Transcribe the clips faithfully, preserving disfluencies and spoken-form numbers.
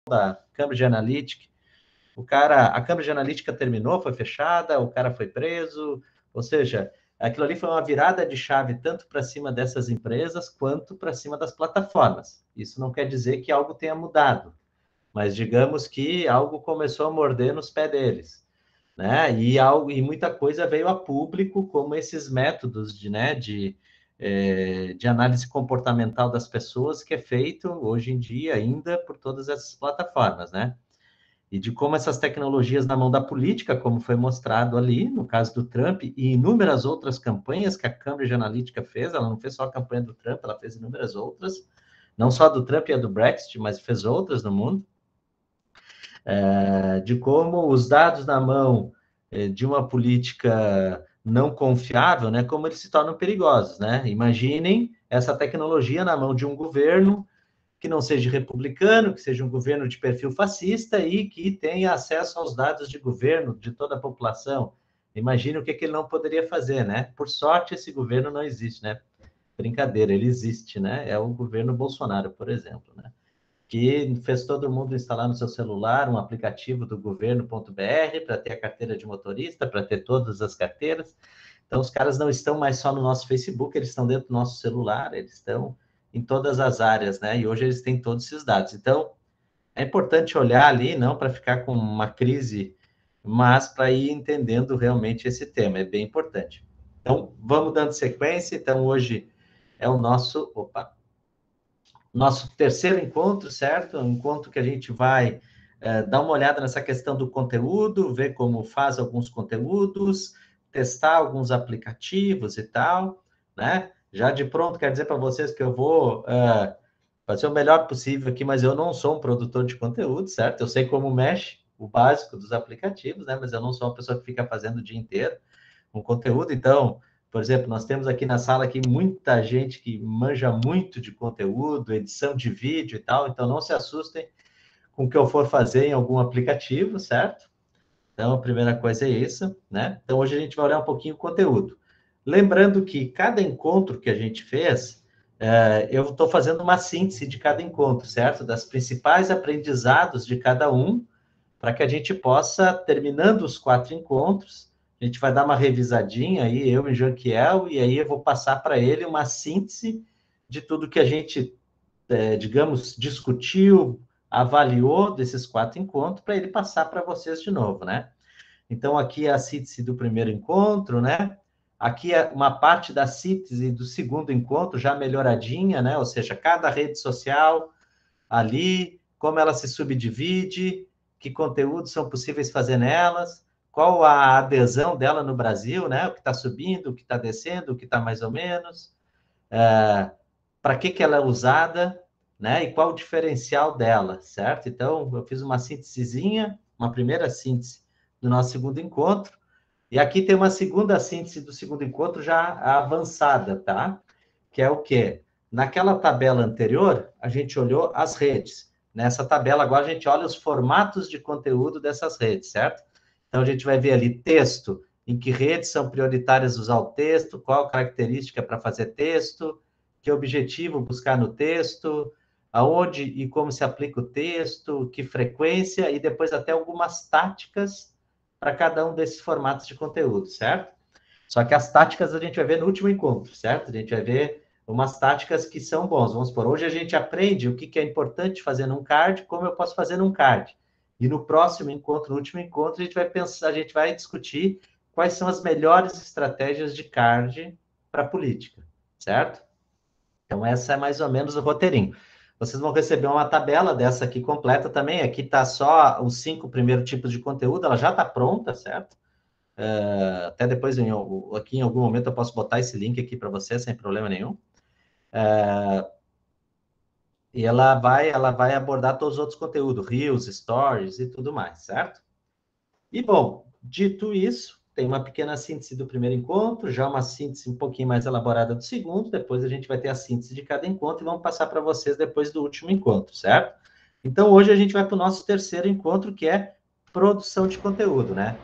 da Cambridge Analytica, o cara, a Cambridge Analytica terminou, foi fechada, o cara foi preso, ou seja, aquilo ali foi uma virada de chave tanto para cima dessas empresas quanto para cima das plataformas. Isso não quer dizer que algo tenha mudado, mas digamos que algo começou a morder nos pés deles, né? E, algo, e muita coisa veio a público, como esses métodos de, né, de, é, de análise comportamental das pessoas, que é feito hoje em dia ainda por todas essas plataformas, né? E de como essas tecnologias na mão da política, como foi mostrado ali, no caso do Trump, e inúmeras outras campanhas que a Cambridge Analytica fez, ela não fez só a campanha do Trump, ela fez inúmeras outras, não só a do Trump e a do Brexit, mas fez outras no mundo, é, de como os dados na mão é, de uma política não confiável, né, como eles se tornam perigosos, né? Imaginem essa tecnologia na mão de um governo que não seja republicano, que seja um governo de perfil fascista e que tenha acesso aos dados de governo de toda a população. Imagine o que, que ele não poderia fazer, né? Por sorte, esse governo não existe, né? Brincadeira, ele existe, né? É o governo Bolsonaro, por exemplo, né? Que fez todo mundo instalar no seu celular um aplicativo do governo.br para ter a carteira de motorista, para ter todas as carteiras. Então, os caras não estão mais só no nosso Facebook, eles estão dentro do nosso celular, eles estão em todas as áreas, né? E hoje eles têm todos esses dados. Então, é importante olhar ali, não para ficar com uma crise, mas para ir entendendo realmente esse tema, é bem importante. Então, vamos dando sequência. Então, hoje é o nosso, opa, nosso terceiro encontro, certo? Um encontro que a gente vai é, dar uma olhada nessa questão do conteúdo, ver como faz alguns conteúdos, testar alguns aplicativos e tal, né? Já de pronto, quero dizer para vocês que eu vou uh, fazer o melhor possível aqui, mas eu não sou um produtor de conteúdo, certo? Eu sei como mexe o básico dos aplicativos, né? Mas eu não sou uma pessoa que fica fazendo o dia inteiro um conteúdo. Então, por exemplo, nós temos aqui na sala aqui muita gente que manja muito de conteúdo, edição de vídeo e tal, então não se assustem com o que eu for fazer em algum aplicativo, certo? Então, a primeira coisa é isso, né? Então, hoje a gente vai olhar um pouquinho o conteúdo. Lembrando que cada encontro que a gente fez, é, eu estou fazendo uma síntese de cada encontro, certo? Das principais aprendizados de cada um, para que a gente possa, terminando os quatro encontros, a gente vai dar uma revisadinha aí, eu e Janquiel, e aí eu vou passar para ele uma síntese de tudo que a gente, é, digamos, discutiu, avaliou desses quatro encontros, para ele passar para vocês de novo, né? Então, aqui é a síntese do primeiro encontro, né? Aqui é uma parte da síntese do segundo encontro, já melhoradinha, né? Ou seja, cada rede social ali, como ela se subdivide, que conteúdos são possíveis fazer nelas, qual a adesão dela no Brasil, né? O que está subindo, o que está descendo, o que está mais ou menos, é, para que, que ela é usada, né? E qual o diferencial dela, certo? Então, eu fiz uma síntesezinha, uma primeira síntese do nosso segundo encontro, e aqui tem uma segunda síntese do segundo encontro já avançada, tá? Que é o quê? Naquela tabela anterior, a gente olhou as redes. Nessa tabela agora a gente olha os formatos de conteúdo dessas redes, certo? Então a gente vai ver ali texto, em que redes são prioritárias usar o texto, qual característica para fazer texto, que objetivo buscar no texto, aonde e como se aplica o texto, que frequência, e depois até algumas táticas para cada um desses formatos de conteúdo, certo? Só que as táticas a gente vai ver no último encontro, certo? A gente vai ver umas táticas que são bons. Vamos por hoje a gente aprende o que, que é importante fazer num card, como eu posso fazer num card. E no próximo encontro, no último encontro, a gente vai pensar, a gente vai discutir quais são as melhores estratégias de card para política, certo? Então, essa é mais ou menos o roteirinho. Vocês vão receber uma tabela dessa aqui completa também. Aqui está só os cinco primeiros tipos de conteúdo, ela já está pronta, certo? Uh, até depois, em, aqui em algum momento, eu posso botar esse link aqui para você, sem problema nenhum. Uh, e ela vai, ela vai abordar todos os outros conteúdos, Reels, Stories e tudo mais, certo? E, bom, dito isso, tem uma pequena síntese do primeiro encontro, já uma síntese um pouquinho mais elaborada do segundo, depois a gente vai ter a síntese de cada encontro e vamos passar para vocês depois do último encontro, certo? Então, hoje a gente vai para o nosso terceiro encontro, que é produção de conteúdo, né?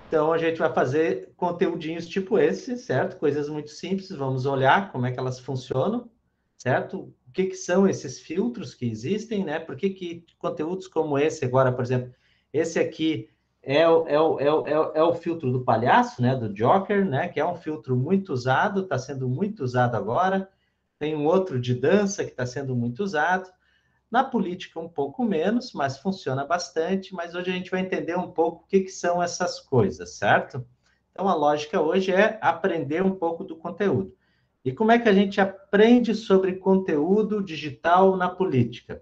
Então, a gente vai fazer conteúdinhos tipo esse, certo? Coisas muito simples, vamos olhar como é que elas funcionam, certo? O que, que são esses filtros que existem, né? Por que, que conteúdos como esse agora, por exemplo, esse aqui é o, é o, é o, é o, é o filtro do palhaço, né? Do Joker, né? Que é um filtro muito usado, está sendo muito usado agora. Tem um outro de dança que está sendo muito usado. Na política, um pouco menos, mas funciona bastante. Mas hoje a gente vai entender um pouco o que, que são essas coisas, certo? Então, a lógica hoje é aprender um pouco do conteúdo. E como é que a gente aprende sobre conteúdo digital na política?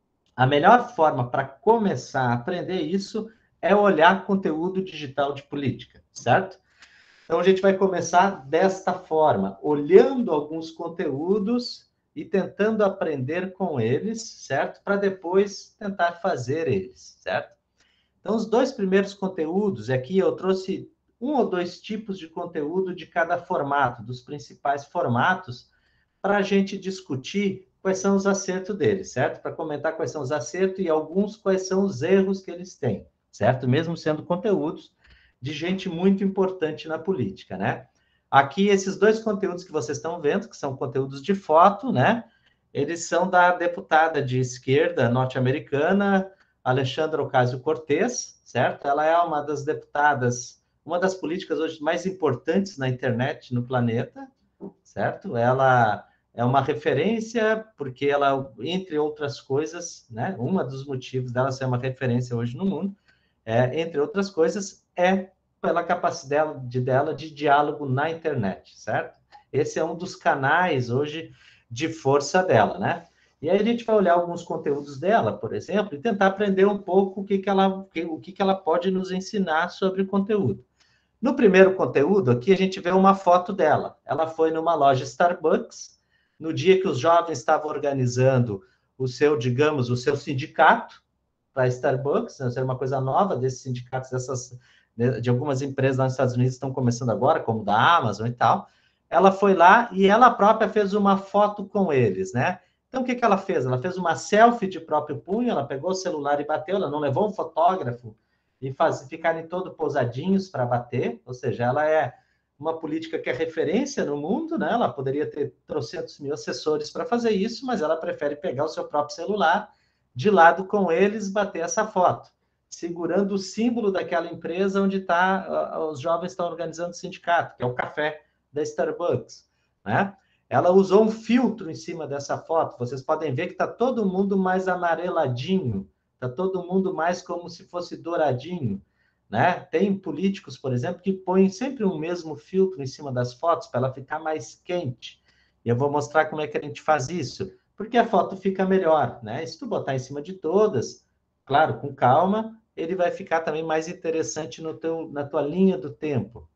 A melhor forma para começar a aprender isso é olhar conteúdo digital de política, certo? Então, a gente vai começar desta forma, olhando alguns conteúdos e tentando aprender com eles, certo? Para depois tentar fazer eles, certo? Então, os dois primeiros conteúdos, aqui eu trouxe um ou dois tipos de conteúdo de cada formato, dos principais formatos, para a gente discutir quais são os acertos deles, certo? Para comentar quais são os acertos e alguns quais são os erros que eles têm, certo? Mesmo sendo conteúdos de gente muito importante na política, né? Aqui, esses dois conteúdos que vocês estão vendo, que são conteúdos de foto, né? Eles são da deputada de esquerda norte-americana, Alexandra Ocasio-Cortez, certo? Ela é uma das deputadas, uma das políticas hoje mais importantes na internet no planeta, certo? Ela é uma referência porque ela, entre outras coisas, né? Uma dos motivos dela ser uma referência hoje no mundo, é, entre outras coisas, é pela capacidade dela de diálogo na internet, certo? Esse é um dos canais hoje de força dela, né? E aí a gente vai olhar alguns conteúdos dela, por exemplo, e tentar aprender um pouco o que, que, ela, o que, que ela pode nos ensinar sobre o conteúdo. No primeiro conteúdo, aqui a gente vê uma foto dela. Ela foi numa loja Starbucks, no dia que os jovens estavam organizando o seu, digamos, o seu sindicato para Starbucks, né? Isso é uma coisa nova desses sindicatos, dessas, de algumas empresas lá nos Estados Unidos estão começando agora, como da Amazon e tal. Ela foi lá e ela própria fez uma foto com eles, né? Então, o que, que ela fez? Ela fez uma selfie de próprio punho, ela pegou o celular e bateu, ela não levou um fotógrafo e faz, ficarem todos pousadinhos para bater, ou seja, ela é uma política que é referência no mundo, né? Ela poderia ter trocentos mil assessores para fazer isso, mas ela prefere pegar o seu próprio celular, de lado com eles, bater essa foto, segurando o símbolo daquela empresa onde tá, os jovens estão organizando o sindicato, que é o café da Starbucks, né? Ela usou um filtro em cima dessa foto, vocês podem ver que está todo mundo mais amareladinho, está todo mundo mais como se fosse douradinho, né? Tem políticos, por exemplo, que põem sempre o mesmo filtro em cima das fotos para ela ficar mais quente. E eu vou mostrar como é que a gente faz isso, porque a foto fica melhor, né? E se tu botar em cima de todas, claro, com calma, ele vai ficar também mais interessante no teu, na tua linha do tempo.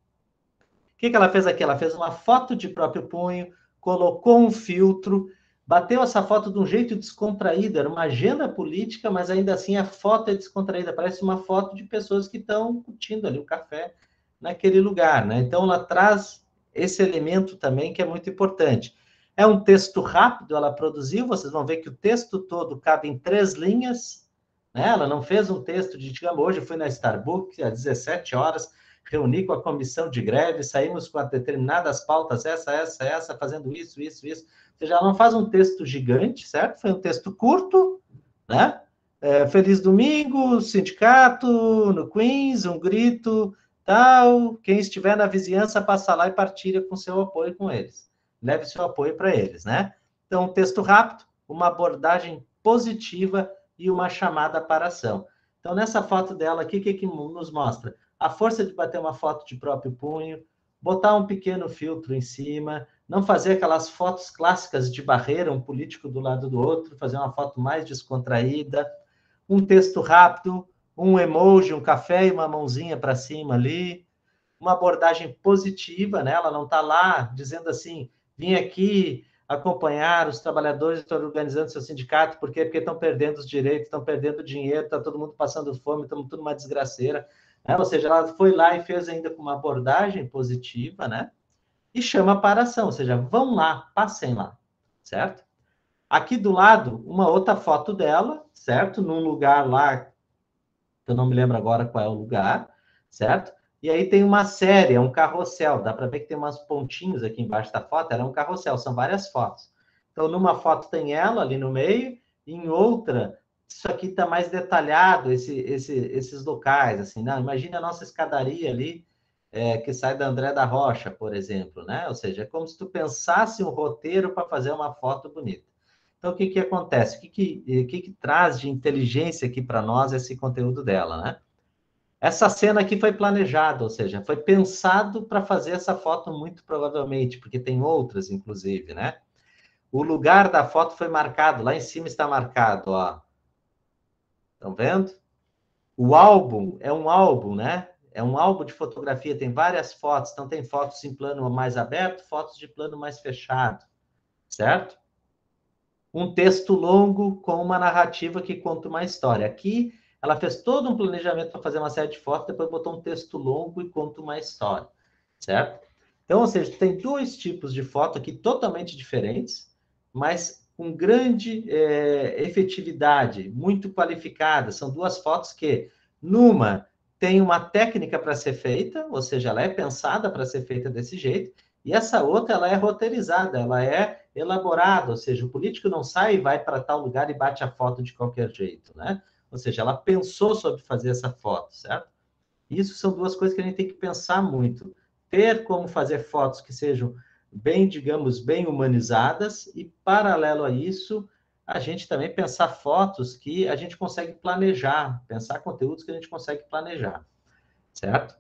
O que, que ela fez aqui? Ela fez uma foto de próprio punho, colocou um filtro, bateu essa foto de um jeito descontraído, era uma agenda política, mas ainda assim a foto é descontraída, parece uma foto de pessoas que estão curtindo ali o café naquele lugar, né? Então ela traz esse elemento também que é muito importante. É um texto rápido, ela produziu, vocês vão ver que o texto todo cabe em três linhas, né? Ela não fez um texto de, digamos, hoje eu fui na Starbucks às dezessete horas, reuni com a comissão de greve, saímos com determinadas pautas, essa, essa, essa, fazendo isso, isso, isso. Ou seja, ela não faz um texto gigante, certo? Foi um texto curto, né? É, feliz domingo, sindicato, no Queens, um grito, tal. Quem estiver na vizinhança, passa lá e partilha com seu apoio com eles. Leve seu apoio para eles, né? Então, um texto rápido, uma abordagem positiva e uma chamada para ação. Então, nessa foto dela aqui, o que, que nos mostra? A força de bater uma foto de próprio punho, botar um pequeno filtro em cima, não fazer aquelas fotos clássicas de barreira, um político do lado do outro, fazer uma foto mais descontraída, um texto rápido, um emoji, um café e uma mãozinha para cima ali, uma abordagem positiva, né? Ela não está lá dizendo assim, vim aqui acompanhar os trabalhadores que estão organizando seu sindicato, por quê? Porque estão perdendo os direitos, estão perdendo dinheiro, está todo mundo passando fome, estamos tudo uma desgraceira. Né? Ou seja, ela foi lá e fez ainda com uma abordagem positiva, né? E chama para ação, ou seja, vão lá, passem lá, certo? Aqui do lado, uma outra foto dela, certo? Num lugar lá, eu não me lembro agora qual é o lugar, certo? E aí tem uma série, é um carrossel. Dá para ver que tem umas pontinhos aqui embaixo da foto. Ela é um carrossel, são várias fotos. Então, numa foto tem ela ali no meio, e em outra, isso aqui está mais detalhado, esse, esse, esses locais. Assim, não, imagina a nossa escadaria ali, é, que sai da André da Rocha, por exemplo, né? Ou seja, é como se tu pensasse um roteiro para fazer uma foto bonita. Então, o que, que acontece? O que, que, que, que traz de inteligência aqui para nós esse conteúdo dela, né? Essa cena aqui foi planejada, ou seja, foi pensado para fazer essa foto muito provavelmente, porque tem outras, inclusive, né? O lugar da foto foi marcado, lá em cima está marcado, ó. Estão vendo? O álbum é um álbum, né? É um álbum de fotografia, tem várias fotos, então tem fotos em plano mais aberto, fotos de plano mais fechado, certo? Um texto longo com uma narrativa que conta uma história. Aqui, ela fez todo um planejamento para fazer uma série de fotos, depois botou um texto longo e conta uma história, certo? Então, ou seja, tem dois tipos de foto aqui totalmente diferentes, mas com grande é, efetividade, muito qualificada. São duas fotos que, numa, tem uma técnica para ser feita, ou seja, ela é pensada para ser feita desse jeito, e essa outra, ela é roteirizada, ela é elaborada, ou seja, o político não sai e vai para tal lugar e bate a foto de qualquer jeito, né? Ou seja, ela pensou sobre fazer essa foto, certo? Isso são duas coisas que a gente tem que pensar muito. Ter como fazer fotos que sejam bem, digamos, bem humanizadas e, paralelo a isso, a gente também pensar fotos que a gente consegue planejar, pensar conteúdos que a gente consegue planejar, certo?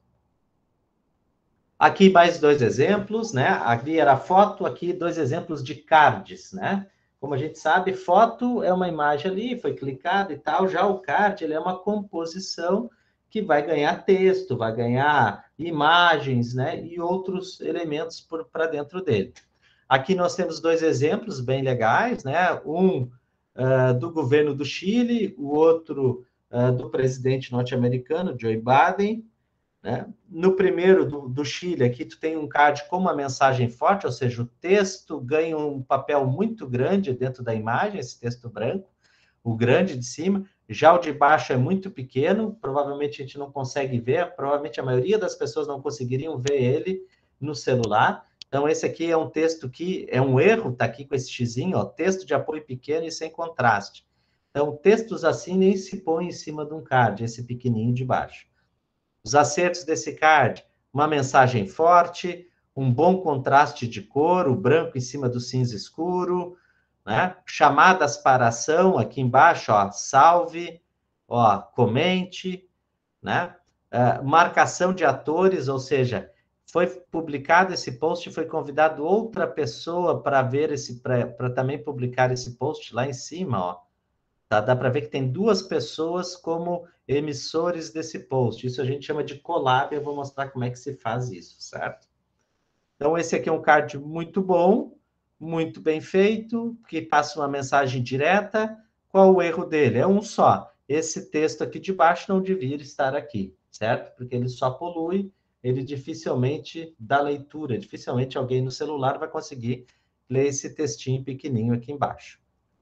Aqui mais dois exemplos, né? Ali era foto, aqui dois exemplos de cards, né? Como a gente sabe, foto é uma imagem ali, foi clicado e tal. Já o card, ele é uma composição que vai ganhar texto, vai ganhar imagens, né? E outros elementos para dentro dele. Aqui nós temos dois exemplos bem legais, né? Um uh, do governo do Chile, o outro uh, do presidente norte-americano, Joe Biden, né? No primeiro, do, do Chile, aqui tu tem um card com uma mensagem forte, ou seja, o texto ganha um papel muito grande dentro da imagem, esse texto branco, o grande de cima. Já o de baixo é muito pequeno, provavelmente a gente não consegue ver, provavelmente a maioria das pessoas não conseguiriam ver ele no celular. Então, esse aqui é um texto que é um erro, tá aqui com esse xizinho, ó, texto de apoio pequeno e sem contraste. Então, textos assim nem se põe em cima de um card, esse pequenininho de baixo. Os acertos desse card, uma mensagem forte, um bom contraste de cor, o branco em cima do cinza escuro, né? Chamadas para ação, aqui embaixo, ó, salve, ó, comente, né? Uh, marcação de atores, ou seja, foi publicado esse post, foi convidado outra pessoa para ver esse, para também publicar esse post lá em cima, ó. Tá? Dá para ver que tem duas pessoas como emissores desse post. Isso a gente chama de collab, eu vou mostrar como é que se faz isso, certo? Então, esse aqui é um card muito bom, muito bem feito, que passa uma mensagem direta. Qual o erro dele? É um só. Esse texto aqui de baixo não devia estar aqui, certo? Porque ele só polui, ele dificilmente dá leitura, dificilmente alguém no celular vai conseguir ler esse textinho pequenininho aqui embaixo.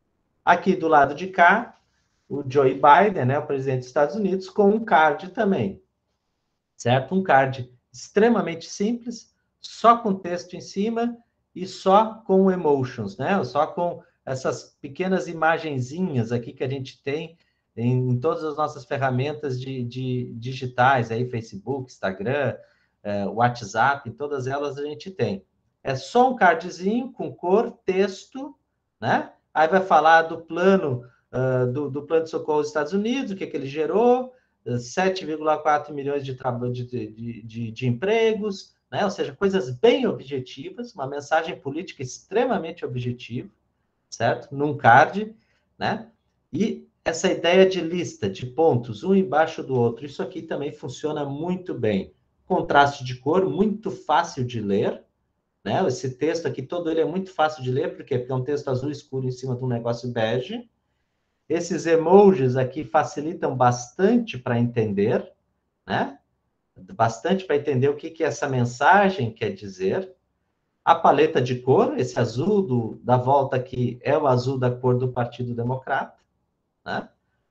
Aqui do lado de cá, o Joe Biden, né, o presidente dos Estados Unidos, com um card também, certo? Um card extremamente simples, só com texto em cima e só com emotions, né? Só com essas pequenas imagenzinhas aqui que a gente tem em, em todas as nossas ferramentas de, de digitais, aí Facebook, Instagram, eh, WhatsApp, em todas elas a gente tem. É só um cardzinho com cor, texto, né? Aí vai falar do plano, uh, do, do plano de socorro dos Estados Unidos, o que, que ele gerou, sete vírgula quatro milhões de, de, de, de, de empregos, né? Ou seja, coisas bem objetivas, uma mensagem política extremamente objetiva, certo? Num card, né? E essa ideia de lista, de pontos, um embaixo do outro, isso aqui também funciona muito bem. Contraste de cor, muito fácil de ler, né? Esse texto aqui todo ele é muito fácil de ler, porque é um texto azul escuro em cima de um negócio bege. Esses emojis aqui facilitam bastante para entender, né? Bastante para entender o que, que essa mensagem quer dizer. A paleta de cor, esse azul do, da volta aqui é o azul da cor do Partido Democrata, né?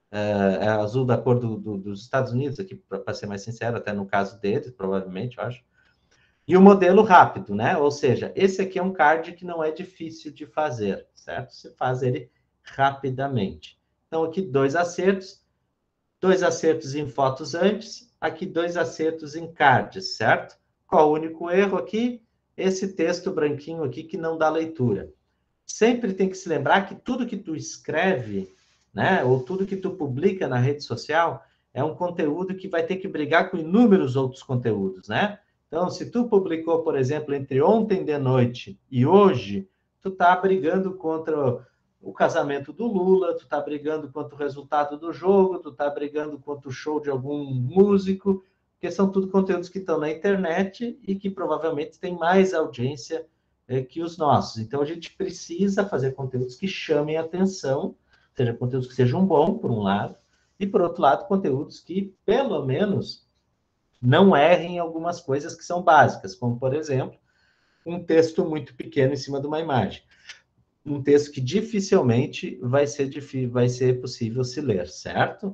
é azul da cor do, do, dos Estados Unidos, aqui, para ser mais sincero, até no caso deles, provavelmente, eu acho. E o modelo rápido, né? Ou seja, esse aqui é um card que não é difícil de fazer, certo? Você faz ele rapidamente. Então, aqui, dois acertos, dois acertos em fotos antes, aqui dois acertos em cards, certo? Qual o único erro aqui? Esse texto branquinho aqui que não dá leitura. Sempre tem que se lembrar que tudo que tu escreve, né, ou tudo que tu publica na rede social, é um conteúdo que vai ter que brigar com inúmeros outros conteúdos, né? Então, se tu publicou, por exemplo, entre ontem de noite e hoje, tu tá brigando contra o casamento do Lula, tu tá brigando contra o resultado do jogo, tu tá brigando contra o show de algum músico, porque são tudo conteúdos que estão na internet e que provavelmente têm mais audiência é, que os nossos. Então, a gente precisa fazer conteúdos que chamem atenção, seja conteúdos que sejam bons, por um lado, e, por outro lado, conteúdos que, pelo menos, não errem em algumas coisas que são básicas, como, por exemplo, um texto muito pequeno em cima de uma imagem. Um texto que dificilmente vai ser, vai ser possível se ler, certo?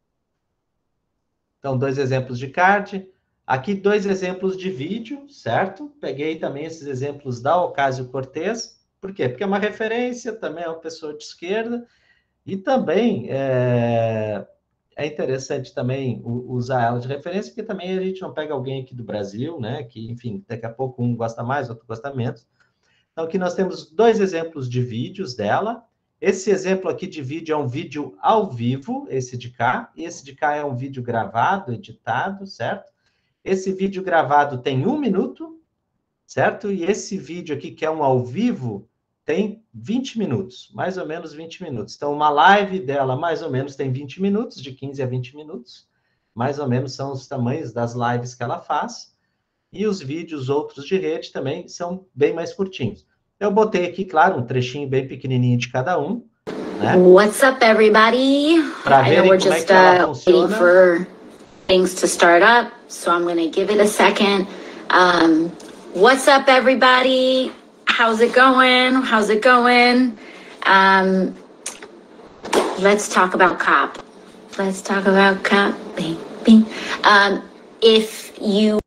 Então, dois exemplos de card. Aqui, dois exemplos de vídeo, certo? Peguei também esses exemplos da Ocasio-Cortez. Por quê? Porque é uma referência, também é uma pessoa de esquerda, e também é, é interessante também usar ela de referência, porque também a gente não pega alguém aqui do Brasil, né? Que, enfim, daqui a pouco um gosta mais, outro gosta menos. Então, aqui nós temos dois exemplos de vídeos dela. Esse exemplo aqui de vídeo é um vídeo ao vivo, esse de cá. Esse de cá é um vídeo gravado, editado, certo? Esse vídeo gravado tem um minuto, certo? E esse vídeo aqui, que é um ao vivo, tem vinte minutos, mais ou menos vinte minutos. Então, uma live dela, mais ou menos, tem vinte minutos, de quinze a vinte minutos. Mais ou menos são os tamanhos das lives que ela faz. E os vídeos outros de rede também são bem mais curtinhos. Eu botei aqui, claro, um trechinho bem pequenininho de cada um, né? What's up, everybody? Para verem como é que ela funciona. For things to start up, so I'm going to give it a second. Um, what's up, everybody? How's it going? How's it going? Um, let's talk about COP. Let's talk about COP, baby. Um, if you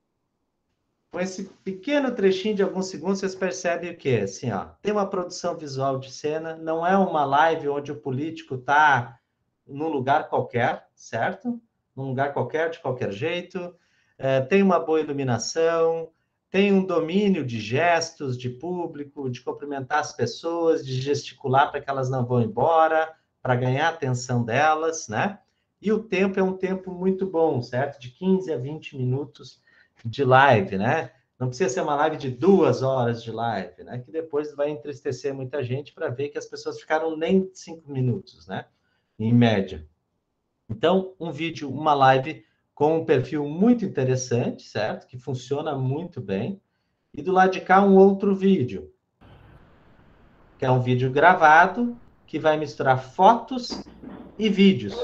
Com esse pequeno trechinho de alguns segundos, vocês percebem o quê? Assim, ó, tem uma produção visual de cena, não é uma live onde o político está num lugar qualquer, certo? Num lugar qualquer, de qualquer jeito. É, tem uma boa iluminação, tem um domínio de gestos, de público, de cumprimentar as pessoas, de gesticular para que elas não vão embora, para ganhar a atenção delas, né? E o tempo é um tempo muito bom, certo? De quinze a vinte minutos de live, né? Não precisa ser uma live de duas horas de live, né? Que depois vai entristecer muita gente para ver que as pessoas ficaram nem cinco minutos, né? Em média. Então, um vídeo, uma live com um perfil muito interessante, certo? Que funciona muito bem. E do lado de cá, um outro vídeo, que é um vídeo gravado, que vai misturar fotos e vídeos.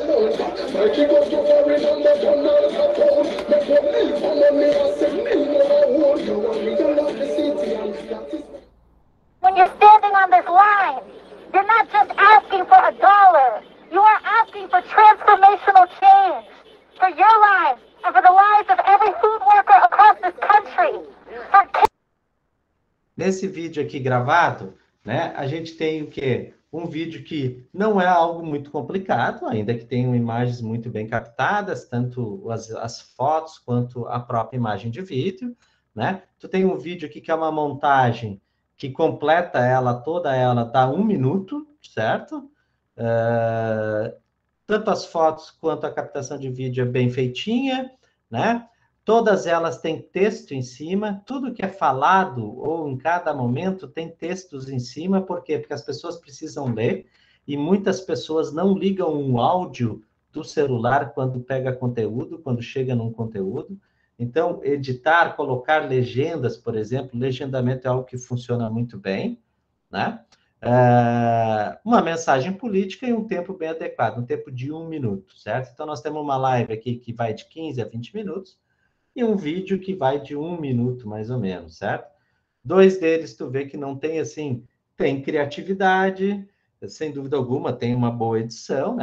When you're standing on this line, you're not just asking for a dollar. You are asking for transformational change for your lives and for the lives of every food worker across this country. For... Nesse vídeo aqui gravado, né, a gente tem o quê? Um vídeo que não é algo muito complicado, ainda que tenham imagens muito bem captadas, tanto as, as fotos quanto a própria imagem de vídeo, né? Tu tem um vídeo aqui que é uma montagem que completa ela, toda ela, dá um minuto, certo? Uh, tanto as fotos quanto a captação de vídeo é bem feitinha, né? Todas elas têm texto em cima, tudo que é falado ou em cada momento tem textos em cima, por quê? Porque as pessoas precisam ler e muitas pessoas não ligam o áudio do celular quando pega conteúdo, quando chega num conteúdo. Então, editar, colocar legendas, por exemplo, legendamento é algo que funciona muito bem, né? É, uma mensagem política em um tempo bem adequado, um tempo de um minuto, certo? Então, nós temos uma live aqui que vai de quinze a vinte minutos, e um vídeo que vai de um minuto, mais ou menos, certo? Dois deles, tu vê que não tem, assim, tem criatividade, sem dúvida alguma, tem uma boa edição, né?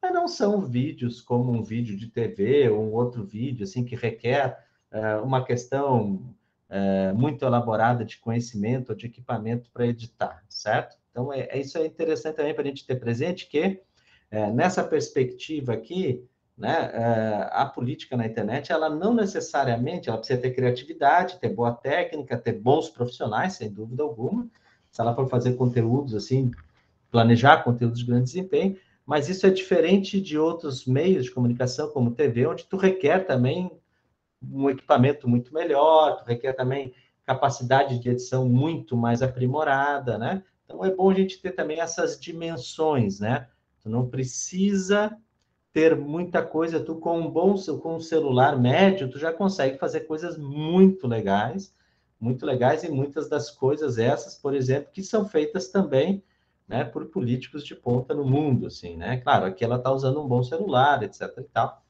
mas não são vídeos como um vídeo de T V ou um outro vídeo, assim, que requer uh, uma questão uh, muito elaborada de conhecimento ou de equipamento para editar, certo? Então, é, é, isso é interessante também para a gente ter presente que, é, nessa perspectiva aqui, né, é, a política na internet, ela não necessariamente, ela precisa ter criatividade, ter boa técnica, ter bons profissionais, sem dúvida alguma, se ela for fazer conteúdos, assim, planejar conteúdos de grande desempenho, mas isso é diferente de outros meios de comunicação, como T V, onde tu requer também um equipamento muito melhor, tu requer também capacidade de edição muito mais aprimorada, né? Então, é bom a gente ter também essas dimensões, né? Tu não precisa ter muita coisa, tu com um bom com um celular médio, tu já consegue fazer coisas muito legais, muito legais, e muitas das coisas essas, por exemplo, que são feitas também, né, por políticos de ponta no mundo, assim, né? Claro, aqui ela está usando um bom celular, etc e tal,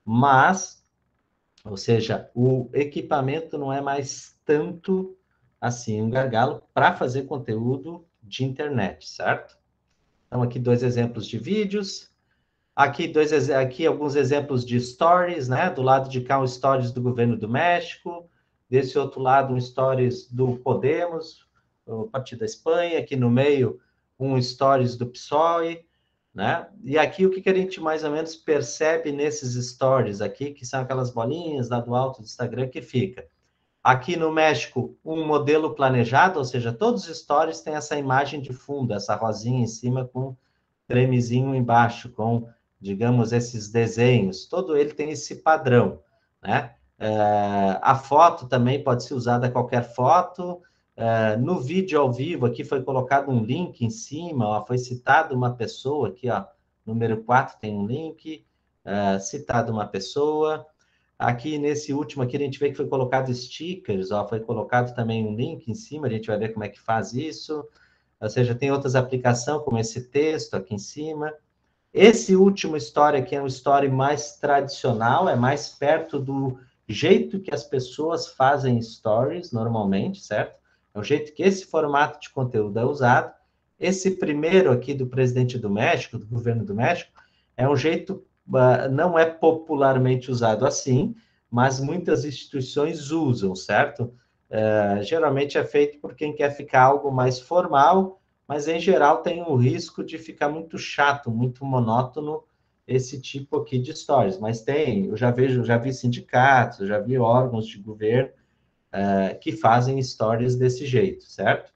mas, ou seja, o equipamento não é mais tanto assim um gargalo para fazer conteúdo de internet, certo? Então, aqui dois exemplos de vídeos. Aqui, dois, aqui alguns exemplos de stories, né? Do lado de cá, um stories do governo do México. Desse outro lado, um stories do Podemos, o Partido da Espanha. Aqui no meio, um stories do P SOE, né? E aqui, o que, que a gente mais ou menos percebe nesses stories aqui, que são aquelas bolinhas lá do alto do Instagram que fica. Aqui no México, um modelo planejado, ou seja, todos os stories têm essa imagem de fundo, essa rosinha em cima com tremezinho embaixo, com, digamos, esses desenhos. Todo ele tem esse padrão, né? É, a foto também pode ser usada qualquer foto. É, no vídeo ao vivo, aqui foi colocado um link em cima, ó, foi citado uma pessoa, aqui, ó, número quatro tem um link, é, citado uma pessoa. Aqui, nesse último aqui, a gente vê que foi colocado stickers, ó, foi colocado também um link em cima, a gente vai ver como é que faz isso. Ou seja, tem outras aplicações, como esse texto aqui em cima. Esse último story aqui é um story mais tradicional, é mais perto do jeito que as pessoas fazem stories normalmente, certo? É o jeito que esse formato de conteúdo é usado. Esse primeiro aqui do presidente do México, do governo do México, é um jeito, uh, não é popularmente usado assim, mas muitas instituições usam, certo? Uh, geralmente é feito por quem quer ficar algo mais formal, mas em geral tem o risco de ficar muito chato, muito monótono esse tipo aqui de stories. Mas tem, eu já vejo, já vi sindicatos, já vi órgãos de governo uh, que fazem stories desse jeito, certo?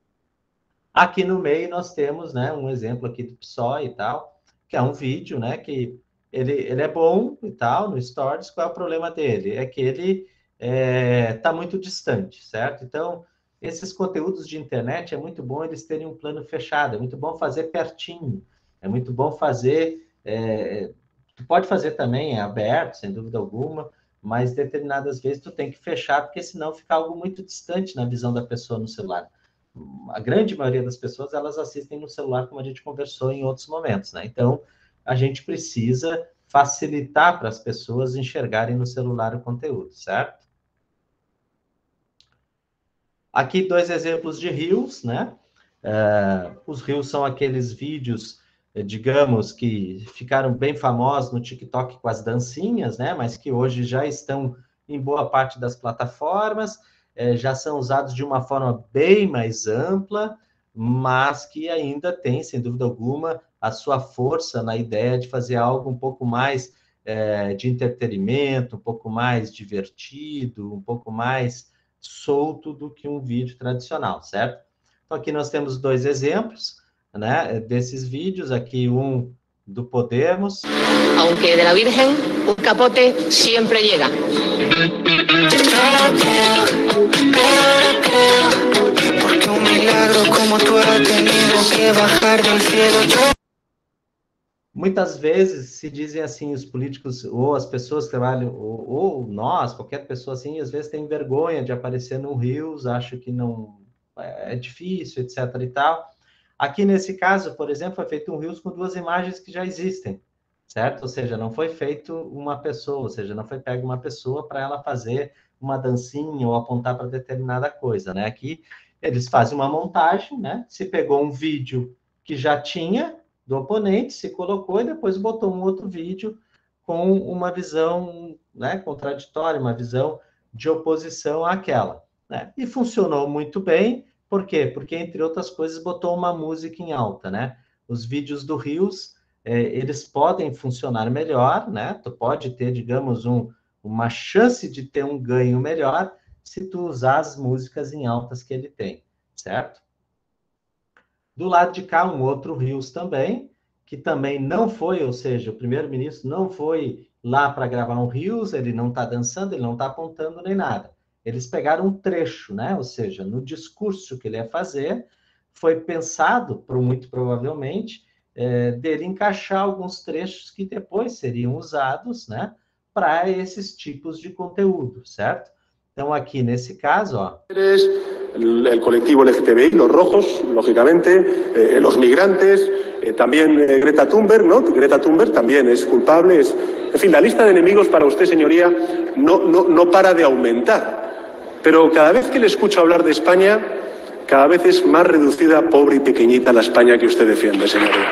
Aqui no meio nós temos, né, um exemplo aqui do P SOE e tal, que é um vídeo, né, que ele, ele é bom e tal, no stories. Qual é o problema dele? É que ele está é, muito distante, certo? Então, esses conteúdos de internet, é muito bom eles terem um plano fechado, é muito bom fazer pertinho, é muito bom fazer, é, tu pode fazer também é aberto, sem dúvida alguma, mas determinadas vezes tu tem que fechar, porque senão fica algo muito distante na visão da pessoa no celular. A grande maioria das pessoas, elas assistem no celular, como a gente conversou em outros momentos, né? Então, a gente precisa facilitar para as pessoas enxergarem no celular o conteúdo, certo? Aqui, dois exemplos de Reels, né? Uh, os Reels são aqueles vídeos, digamos, que ficaram bem famosos no TikTok com as dancinhas, né? Mas que hoje já estão em boa parte das plataformas, eh, já são usados de uma forma bem mais ampla, mas que ainda tem, sem dúvida alguma, a sua força na ideia de fazer algo um pouco mais eh, de entretenimento, um pouco mais divertido, um pouco mais solto do que um vídeo tradicional, certo? Então, aqui nós temos dois exemplos, né, desses vídeos. Aqui um do Podemos. Aunque de la Virgen, un capote siempre llega. Porque un milagro como tú has tenido que bajar del cielo. Muitas vezes se dizem assim, os políticos, ou as pessoas que trabalham, ou, ou nós, qualquer pessoa assim, às vezes tem vergonha de aparecer no Reels, acha que não é difícil, etc e tal. Aqui nesse caso, por exemplo, foi feito um Reels com duas imagens que já existem, certo? Ou seja, não foi feito uma pessoa, ou seja, não foi pego uma pessoa para ela fazer uma dancinha ou apontar para determinada coisa, né? Aqui eles fazem uma montagem, né? Se pegou um vídeo que já tinha, do oponente, se colocou e depois botou um outro vídeo com uma visão, né, contraditória, uma visão de oposição àquela, né? E funcionou muito bem. Por quê? Porque, entre outras coisas, botou uma música em alta, né? Os vídeos do Reels, é, eles podem funcionar melhor, né? Tu pode ter, digamos, um, uma chance de ter um ganho melhor se tu usar as músicas em altas que ele tem, certo? Do lado de cá, um outro Reels também, que também não foi, ou seja, o primeiro-ministro não foi lá para gravar um Reels, ele não está dançando, ele não está apontando nem nada. Eles pegaram um trecho, né? Ou seja, no discurso que ele ia fazer, foi pensado, muito provavelmente, é, dele encaixar alguns trechos que depois seriam usados, né, para esses tipos de conteúdo, certo? Então, aqui nesse caso, ó. El, el colectivo L G T B I, los rojos, lógicamente, eh, los migrantes, eh, también eh, Greta Thunberg, ¿no? Greta Thunberg también es culpable. Es... En fin, la lista de enemigos para usted, señoría, no, no, no para de aumentar. Pero cada vez que le escucho hablar de España, cada vez es más reducida, pobre y pequeñita la España que usted defiende, señoría.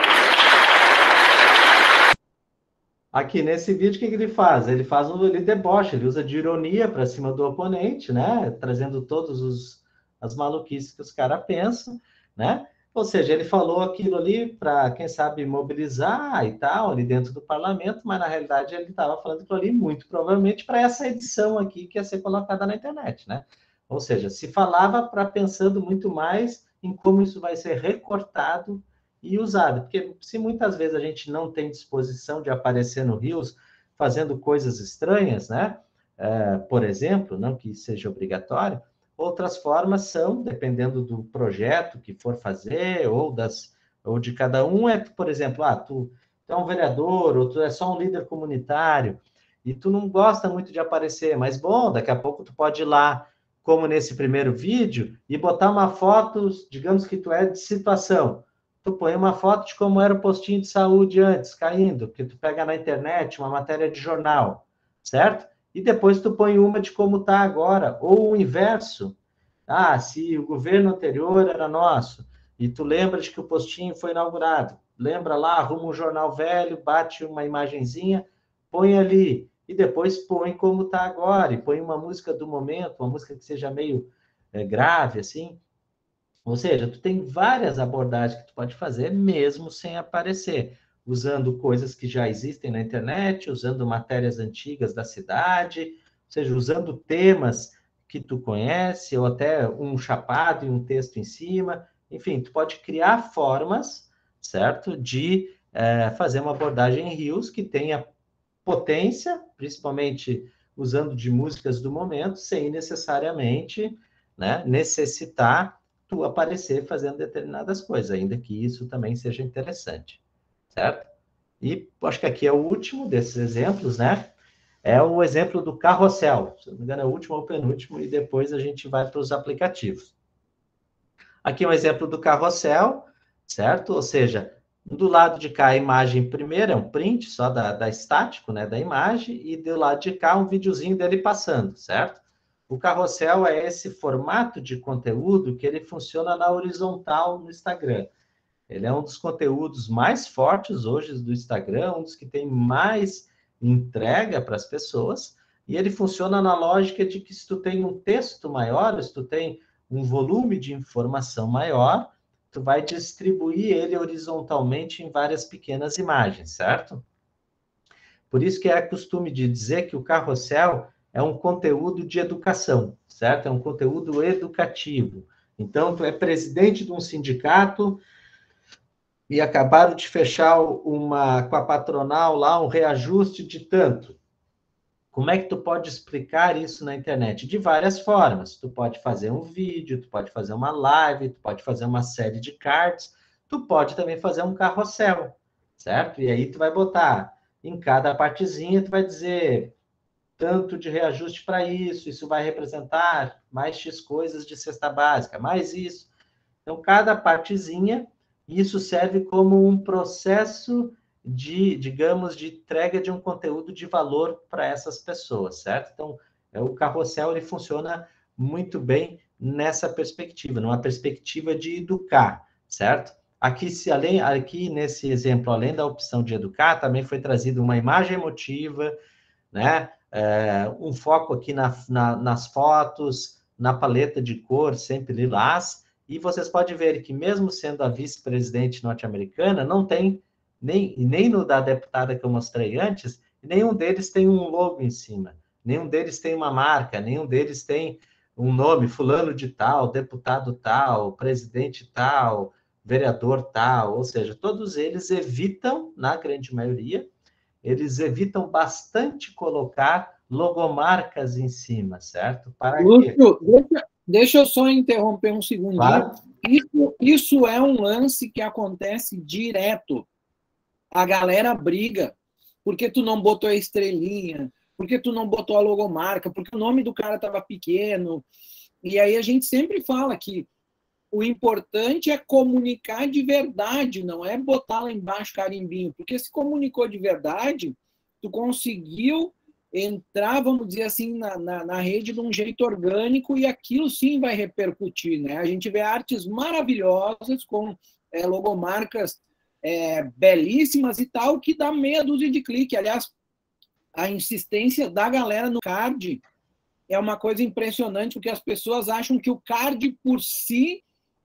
Aqui nesse vídeo, o que, que ele faz? Ele faz um ele deboche, ele usa de ironia para cima do oponente, né? Trazendo todos os as maluquices que os caras pensam, né? Ou seja, ele falou aquilo ali para, quem sabe, mobilizar e tal, ali dentro do parlamento, mas na realidade ele estava falando aquilo ali muito provavelmente para essa edição aqui que ia ser colocada na internet, né? Ou seja, se falava para pensando muito mais em como isso vai ser recortado e usado, porque se muitas vezes a gente não tem disposição de aparecer no Reels fazendo coisas estranhas, né? É, por exemplo, não que seja obrigatório, outras formas são, dependendo do projeto que for fazer, ou, das, ou de cada um, é, por exemplo, ah, tu, tu é um vereador, ou tu é só um líder comunitário, e tu não gosta muito de aparecer, mas, bom, daqui a pouco tu pode ir lá, como nesse primeiro vídeo, e botar uma foto, digamos que tu é de situação. Tu põe uma foto de como era o postinho de saúde antes, caindo, que tu pega na internet, uma matéria de jornal, certo? E depois tu põe uma de como está agora, ou o inverso. Ah, se o governo anterior era nosso, e tu lembra de que o postinho foi inaugurado, lembra lá, arruma um jornal velho, bate uma imagenzinha, põe ali, e depois põe como está agora, e põe uma música do momento, uma música que seja meio é, grave, assim. Ou seja, tu tem várias abordagens que tu pode fazer, mesmo sem aparecer, usando coisas que já existem na internet, usando matérias antigas da cidade, ou seja, usando temas que tu conhece, ou até um chapado e um texto em cima. Enfim, tu pode criar formas, certo, de é, fazer uma abordagem em Reels que tenha potência, principalmente usando de músicas do momento, sem necessariamente, né, necessitar tu aparecer fazendo determinadas coisas, ainda que isso também seja interessante, certo? E acho que aqui é o último desses exemplos, né? É o exemplo do carrossel. Se não me engano, é o último ou penúltimo, e depois a gente vai para os aplicativos. Aqui é um exemplo do carrossel, certo? Ou seja, do lado de cá a imagem primeiro é um print só da, da estático, né, da imagem, e do lado de cá um videozinho dele passando, certo? O carrossel é esse formato de conteúdo que ele funciona na horizontal no Instagram. Ele é um dos conteúdos mais fortes hoje do Instagram, um dos que tem mais entrega para as pessoas, e ele funciona na lógica de que se tu tem um texto maior, se tu tem um volume de informação maior, tu vai distribuir ele horizontalmente em várias pequenas imagens, certo? Por isso que é costume de dizer que o carrossel é um conteúdo de educação, certo? É um conteúdo educativo. Então, tu é presidente de um sindicato e acabaram de fechar uma, com a patronal lá um reajuste de tanto. Como é que tu pode explicar isso na internet? De várias formas. Tu pode fazer um vídeo, tu pode fazer uma live, tu pode fazer uma série de cards, tu pode também fazer um carrossel, certo? E aí tu vai botar em cada partezinha, tu vai dizer tanto de reajuste para isso, isso vai representar mais X coisas de cesta básica, mais isso. Então, cada partezinha, isso serve como um processo de, digamos, de entrega de um conteúdo de valor para essas pessoas, certo? Então, o carrossel, ele funciona muito bem nessa perspectiva, numa perspectiva de educar, certo? aqui, se além, aqui nesse exemplo, além da opção de educar, também foi trazida uma imagem emotiva, né? É, um foco aqui na, na, nas fotos, na paleta de cor, sempre lilás, e vocês podem ver que mesmo sendo a vice-presidente norte-americana, não tem, nem, nem no da deputada que eu mostrei antes, nenhum deles tem um logo em cima, nenhum deles tem uma marca, nenhum deles tem um nome, fulano de tal, deputado tal, presidente tal, vereador tal, ou seja, todos eles evitam, na grande maioria, eles evitam bastante colocar logomarcas em cima, certo? Para quê? Lúcio, deixa, deixa eu só interromper um segundinho. Claro. Isso, isso é um lance que acontece direto. A galera briga. Por que tu não botou a estrelinha? Por que tu não botou a logomarca? Porque o nome do cara estava pequeno. E aí a gente sempre fala que o importante é comunicar de verdade, não é botar lá embaixo carimbinho. Porque se comunicou de verdade, tu conseguiu entrar, vamos dizer assim, na, na, na rede de um jeito orgânico, e aquilo sim vai repercutir, né? A gente vê artes maravilhosas com é, logomarcas é, belíssimas e tal, que dá meia dúzia de clique. Aliás, a insistência da galera no card é uma coisa impressionante, porque as pessoas acham que o card por si,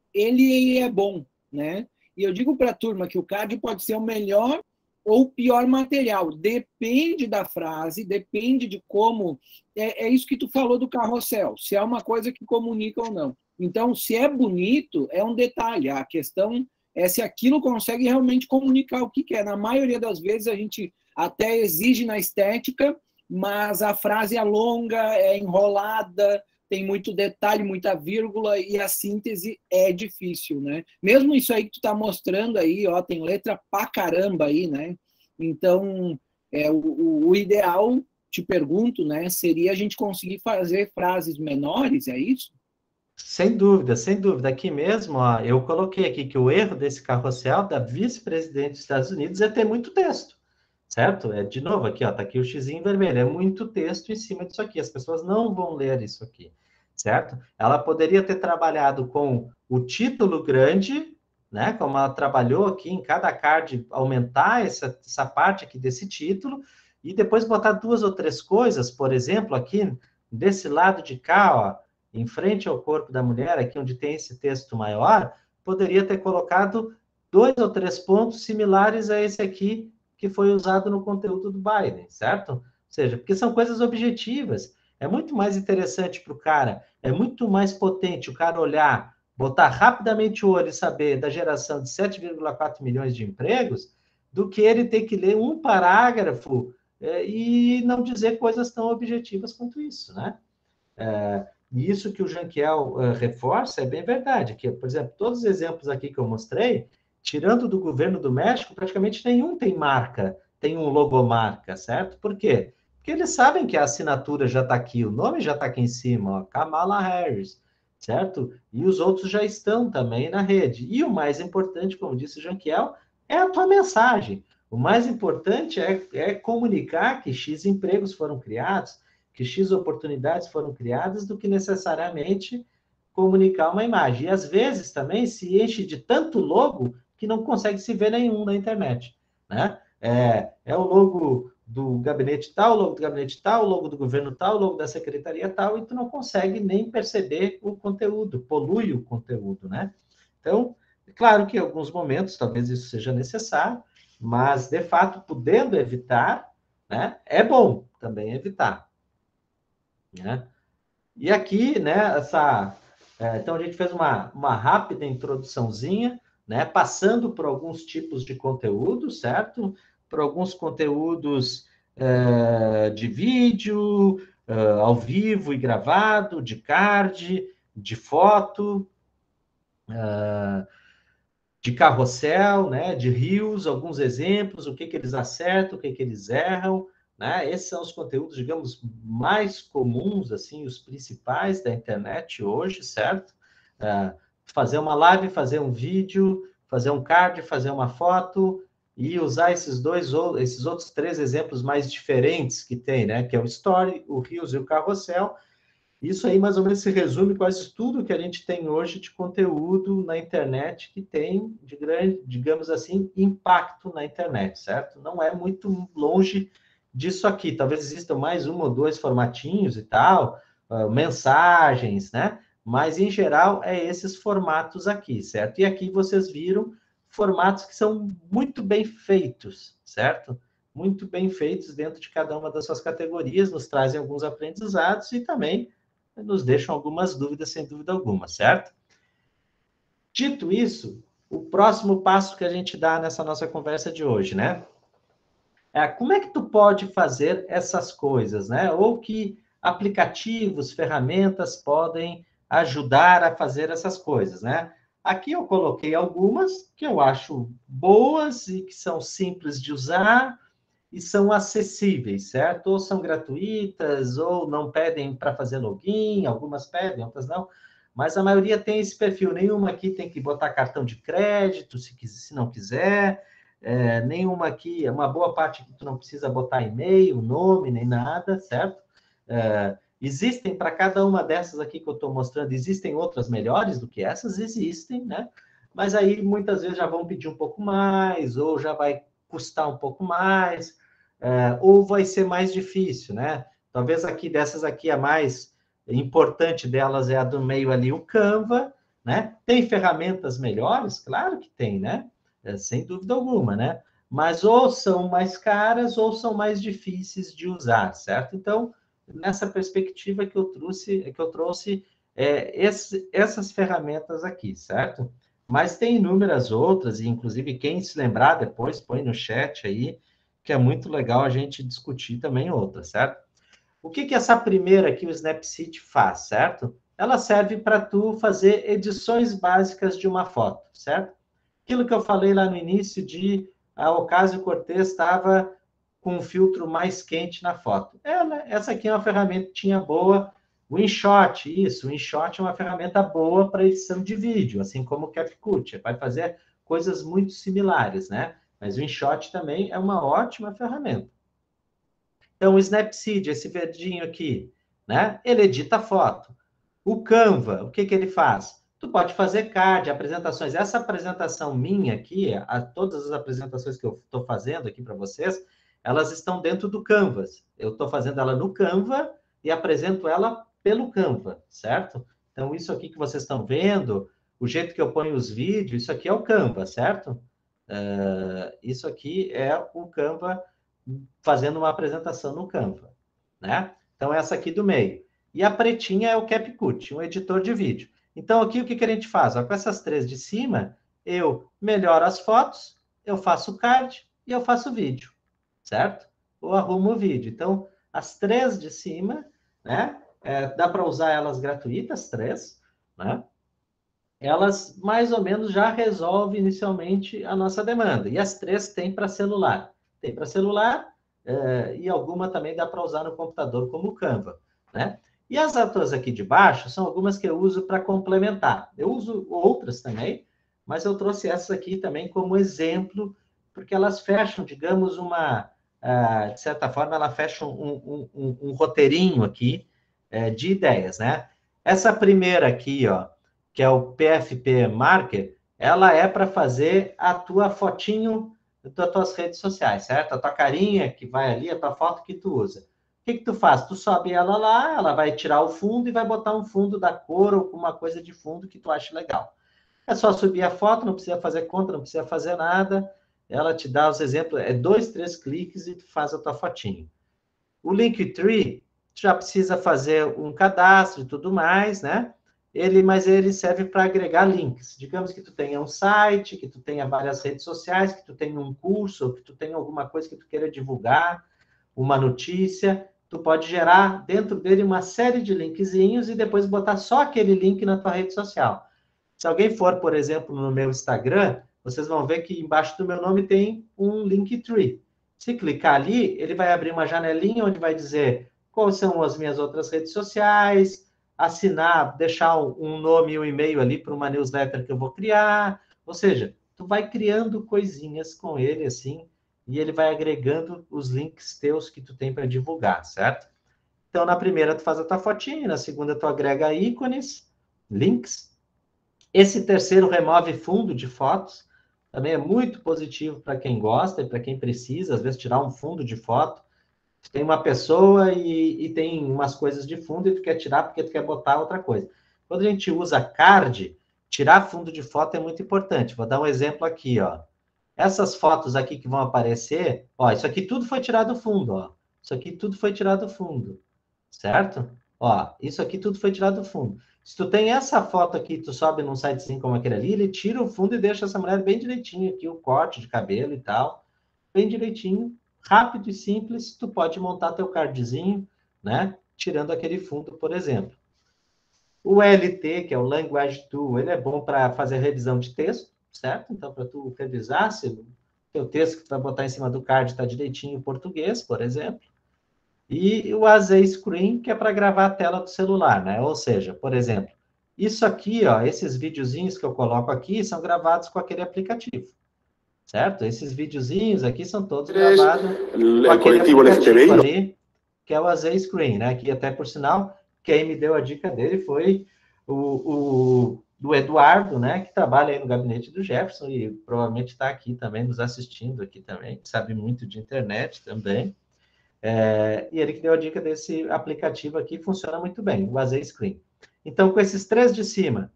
ele é bom, né? E eu digo para a turma que o card pode ser o melhor ou pior material, depende da frase, depende de como, é, é isso que tu falou do carrossel, se é uma coisa que comunica ou não. Então, se é bonito, é um detalhe, a questão é se aquilo consegue realmente comunicar o que quer. Na maioria das vezes a gente até exige na estética, mas a frase é longa, é enrolada, tem muito detalhe, muita vírgula, e a síntese é difícil, né? Mesmo isso aí que tu tá mostrando aí, ó, tem letra pra caramba aí, né? Então, é, o, o ideal, te pergunto, né, seria a gente conseguir fazer frases menores, é isso? Sem dúvida, sem dúvida. Aqui mesmo, ó, eu coloquei aqui que o erro desse carrossel da vice-presidente dos Estados Unidos é ter muito texto, certo? É, de novo, aqui, ó, tá aqui o xizinho vermelho, é muito texto em cima disso aqui, as pessoas não vão ler isso aqui, certo? Ela poderia ter trabalhado com o título grande, né? Como ela trabalhou aqui em cada card, aumentar essa, essa parte aqui desse título, e depois botar duas ou três coisas, por exemplo, aqui desse lado de cá, ó, em frente ao corpo da mulher, aqui onde tem esse texto maior, poderia ter colocado dois ou três pontos similares a esse aqui, que foi usado no conteúdo do Biden, certo? Ou seja, porque são coisas objetivas. É muito mais interessante para o cara, é muito mais potente o cara olhar, botar rapidamente o olho e saber da geração de sete vírgula quatro milhões de empregos, do que ele ter que ler um parágrafo é, e não dizer coisas tão objetivas quanto isso, né? É, e isso que o Janquiel uh, reforça é bem verdade, que, por exemplo, todos os exemplos aqui que eu mostrei, tirando do governo do México, praticamente nenhum tem marca, tem um logomarca, certo? Por quê? Porque eles sabem que a assinatura já está aqui, o nome já está aqui em cima, ó, Kamala Harris, certo? E os outros já estão também na rede. E o mais importante, como disse o Janquiel, é a tua mensagem. O mais importante é, é comunicar que X empregos foram criados, que X oportunidades foram criadas, do que necessariamente comunicar uma imagem. E às vezes também se enche de tanto logo que não consegue se ver nenhum na internet, né? É, é o logo do gabinete tal, o logo do gabinete tal, o logo do governo tal, o logo da secretaria tal, e tu não consegue nem perceber o conteúdo, polui o conteúdo, né? Então, é claro que em alguns momentos talvez isso seja necessário, mas, de fato, podendo evitar, né, é bom também evitar. Né? E aqui, né, essa, é, então a gente fez uma, uma rápida introduçãozinha, né, passando por alguns tipos de conteúdo, certo? Por alguns conteúdos é, de vídeo, é, ao vivo e gravado, de card, de foto, é, de carrossel, né, de reels, alguns exemplos, o que, que eles acertam, o que, que eles erram, né? Esses são os conteúdos, digamos, mais comuns, assim, os principais da internet hoje, certo? Uh, fazer uma live, fazer um vídeo, fazer um card, fazer uma foto e usar esses dois ou esses outros três exemplos mais diferentes que tem, né? Que é o Story, o Reels e o Carrossel, Isso aí mais ou menos se resume quase tudo que a gente tem hoje de conteúdo na internet que tem, de grande, digamos assim, impacto na internet, certo? Não é muito longe disso aqui. Talvez existam mais um ou dois formatinhos e tal, uh, mensagens, né? Mas, em geral, é esses formatos aqui, certo? E aqui vocês viram formatos que são muito bem feitos, certo? Muito bem feitos dentro de cada uma das suas categorias, nos trazem alguns aprendizados e também nos deixam algumas dúvidas, sem dúvida alguma, certo? Dito isso, o próximo passo que a gente dá nessa nossa conversa de hoje, né? É como é que tu pode fazer essas coisas, né? Ou que aplicativos, ferramentas podem ajudar a fazer essas coisas, né? Aqui eu coloquei algumas que eu acho boas e que são simples de usar e são acessíveis, certo? Ou são gratuitas, ou não pedem para fazer login, algumas pedem, outras não, mas a maioria tem esse perfil. Nenhuma aqui tem que botar cartão de crédito, se, se não quiser, é, nenhuma aqui, uma boa parte que tu não precisa botar e-mail, nome, nem nada, certo? É, existem, para cada uma dessas aqui que eu estou mostrando, existem outras melhores do que essas? Existem, né? Mas aí, muitas vezes, já vão pedir um pouco mais, ou já vai custar um pouco mais, é, ou vai ser mais difícil, né? Talvez aqui, dessas aqui, a mais importante delas é a do meio ali, o Canva, né? Tem ferramentas melhores? Claro que tem, né? É, sem dúvida alguma, né? Mas ou são mais caras ou são mais difíceis de usar, certo? Então, nessa perspectiva que eu trouxe, que eu trouxe é, esse, essas ferramentas aqui, certo? Mas tem inúmeras outras, e inclusive quem se lembrar depois, põe no chat aí, que é muito legal a gente discutir também outras, certo? O que que essa primeira aqui, o Snapseed, faz, certo? Ela serve para tu fazer edições básicas de uma foto, certo? Aquilo que eu falei lá no início de a Ocasio-Cortez estava com um filtro mais quente na foto. Ela, essa aqui é uma ferramentinha boa. O InShot, isso, o InShot é uma ferramenta boa para edição de vídeo, assim como o CapCut. Vai fazer coisas muito similares, né? Mas o InShot também é uma ótima ferramenta. Então, o Snapseed, esse verdinho aqui, né? Ele edita foto. O Canva, o que que ele faz? Tu pode fazer card, apresentações. Essa apresentação minha aqui, a, todas as apresentações que eu estou fazendo aqui para vocês, elas estão dentro do Canvas. Eu estou fazendo ela no Canva e apresento ela pelo Canva, certo? Então, isso aqui que vocês estão vendo, o jeito que eu ponho os vídeos, isso aqui é o Canva, certo? Uh, isso aqui é o Canva fazendo uma apresentação no Canva, né? Então, essa aqui do meio. E a pretinha é o CapCut, um editor de vídeo. Então, aqui o que, que a gente faz? Ó, com essas três de cima, eu melhoro as fotos, eu faço card e eu faço vídeo, certo? Ou arrumo o vídeo. Então, as três de cima, né? É, dá para usar elas gratuitas, três, né? Elas mais ou menos já resolvem inicialmente a nossa demanda. E as três tem para celular. Tem para celular é, e alguma também dá para usar no computador, como o Canva, né? E as outras aqui de baixo são algumas que eu uso para complementar. Eu uso outras também, mas eu trouxe essas aqui também como exemplo, porque elas fecham, digamos, uma... Uh, de certa forma, ela fecha um, um, um, um roteirinho aqui uh, de ideias, né? Essa primeira aqui, ó, que é o P F P Marker, ela é para fazer a tua fotinho das tuas redes sociais, certo? A tua carinha que vai ali, a tua foto que tu usa. O que que tu faz? Tu sobe ela lá, ela vai tirar o fundo e vai botar um fundo da cor ou alguma coisa de fundo que tu acha legal. É só subir a foto, não precisa fazer conta, não precisa fazer nada. Ela te dá os exemplos, é dois, três cliques e tu faz a tua fotinho. O Linktree, tu já precisa fazer um cadastro e tudo mais, né? Ele, mas ele serve para agregar links. Digamos que tu tenha um site, que tu tenha várias redes sociais, que tu tenha um curso, ou que tu tenha alguma coisa que tu queira divulgar, uma notícia, tu pode gerar dentro dele uma série de linkzinhos e depois botar só aquele link na tua rede social. Se alguém for, por exemplo, no meu Instagram, vocês vão ver que embaixo do meu nome tem um Linktree. Se clicar ali, ele vai abrir uma janelinha onde vai dizer quais são as minhas outras redes sociais, assinar, deixar um nome e um e-mail ali para uma newsletter que eu vou criar. Ou seja, tu vai criando coisinhas com ele, assim, e ele vai agregando os links teus que tu tem para divulgar, certo? Então, na primeira, tu faz a tua fotinha, na segunda, tu agrega ícones, links. Esse terceiro remove fundo de fotos, também é muito positivo para quem gosta e para quem precisa, às vezes, tirar um fundo de foto. Tu tem uma pessoa e, e tem umas coisas de fundo e tu quer tirar porque tu quer botar outra coisa. Quando a gente usa card, tirar fundo de foto é muito importante. Vou dar um exemplo aqui, ó. Essas fotos aqui que vão aparecer, ó, isso aqui tudo foi tirado do fundo, ó. Isso aqui tudo foi tirado do fundo, certo? Ó, isso aqui tudo foi tirado do fundo. Se tu tem essa foto aqui, tu sobe num sitezinho como aquele ali, ele tira o fundo e deixa essa mulher bem direitinho aqui, o corte de cabelo e tal, bem direitinho, rápido e simples, tu pode montar teu cardzinho, né? Tirando aquele fundo, por exemplo. O L T, que é o Language Tool, ele é bom para fazer revisão de texto, certo? Então, para tu revisar, se o teu texto que tu vai botar em cima do card está direitinho em português, por exemplo. E o A Z Screen, que é para gravar a tela do celular, né? Ou seja, por exemplo, isso aqui, ó, esses videozinhos que eu coloco aqui são gravados com aquele aplicativo, certo? Esses videozinhos aqui são todos gravados com aquele aplicativo ali, que é o A Z Screen, né? Que até, por sinal, quem me deu a dica dele foi o, o do Eduardo, né? Que trabalha aí no gabinete do Jefferson e provavelmente está aqui também, nos assistindo aqui também, sabe muito de internet também. É, e ele que deu a dica desse aplicativo aqui, funciona muito bem, o A Z Screen. Então, com esses três de cima,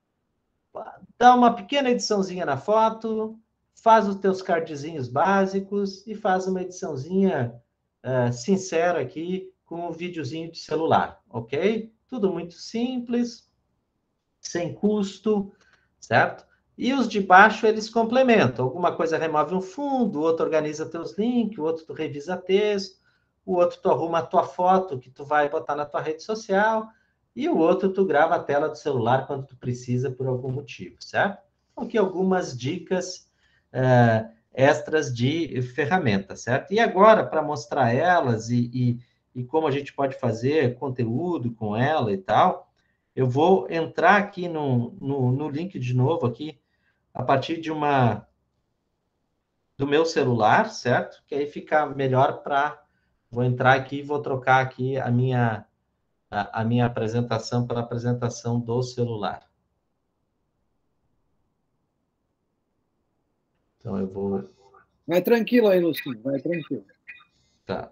dá uma pequena ediçãozinha na foto, faz os teus cardzinhos básicos e faz uma ediçãozinha uh, sincera aqui com um videozinho de celular, ok? Tudo muito simples, sem custo, certo? E os de baixo, eles complementam. Alguma coisa remove um fundo, o outro organiza teus links, o outro tu revisa texto, o outro tu arruma a tua foto que tu vai botar na tua rede social, e o outro tu grava a tela do celular quando tu precisa por algum motivo, certo? Então, aqui algumas dicas uh, extras de ferramenta, certo? E agora, para mostrar elas e, e, e como a gente pode fazer conteúdo com ela e tal, eu vou entrar aqui no, no, no link de novo aqui, a partir de uma do meu celular, certo? Que aí fica melhor para... Vou entrar aqui e vou trocar aqui a minha, a, a minha apresentação para a apresentação do celular. Então, eu vou... Vai tranquilo aí, Lucinho, vai tranquilo. Tá.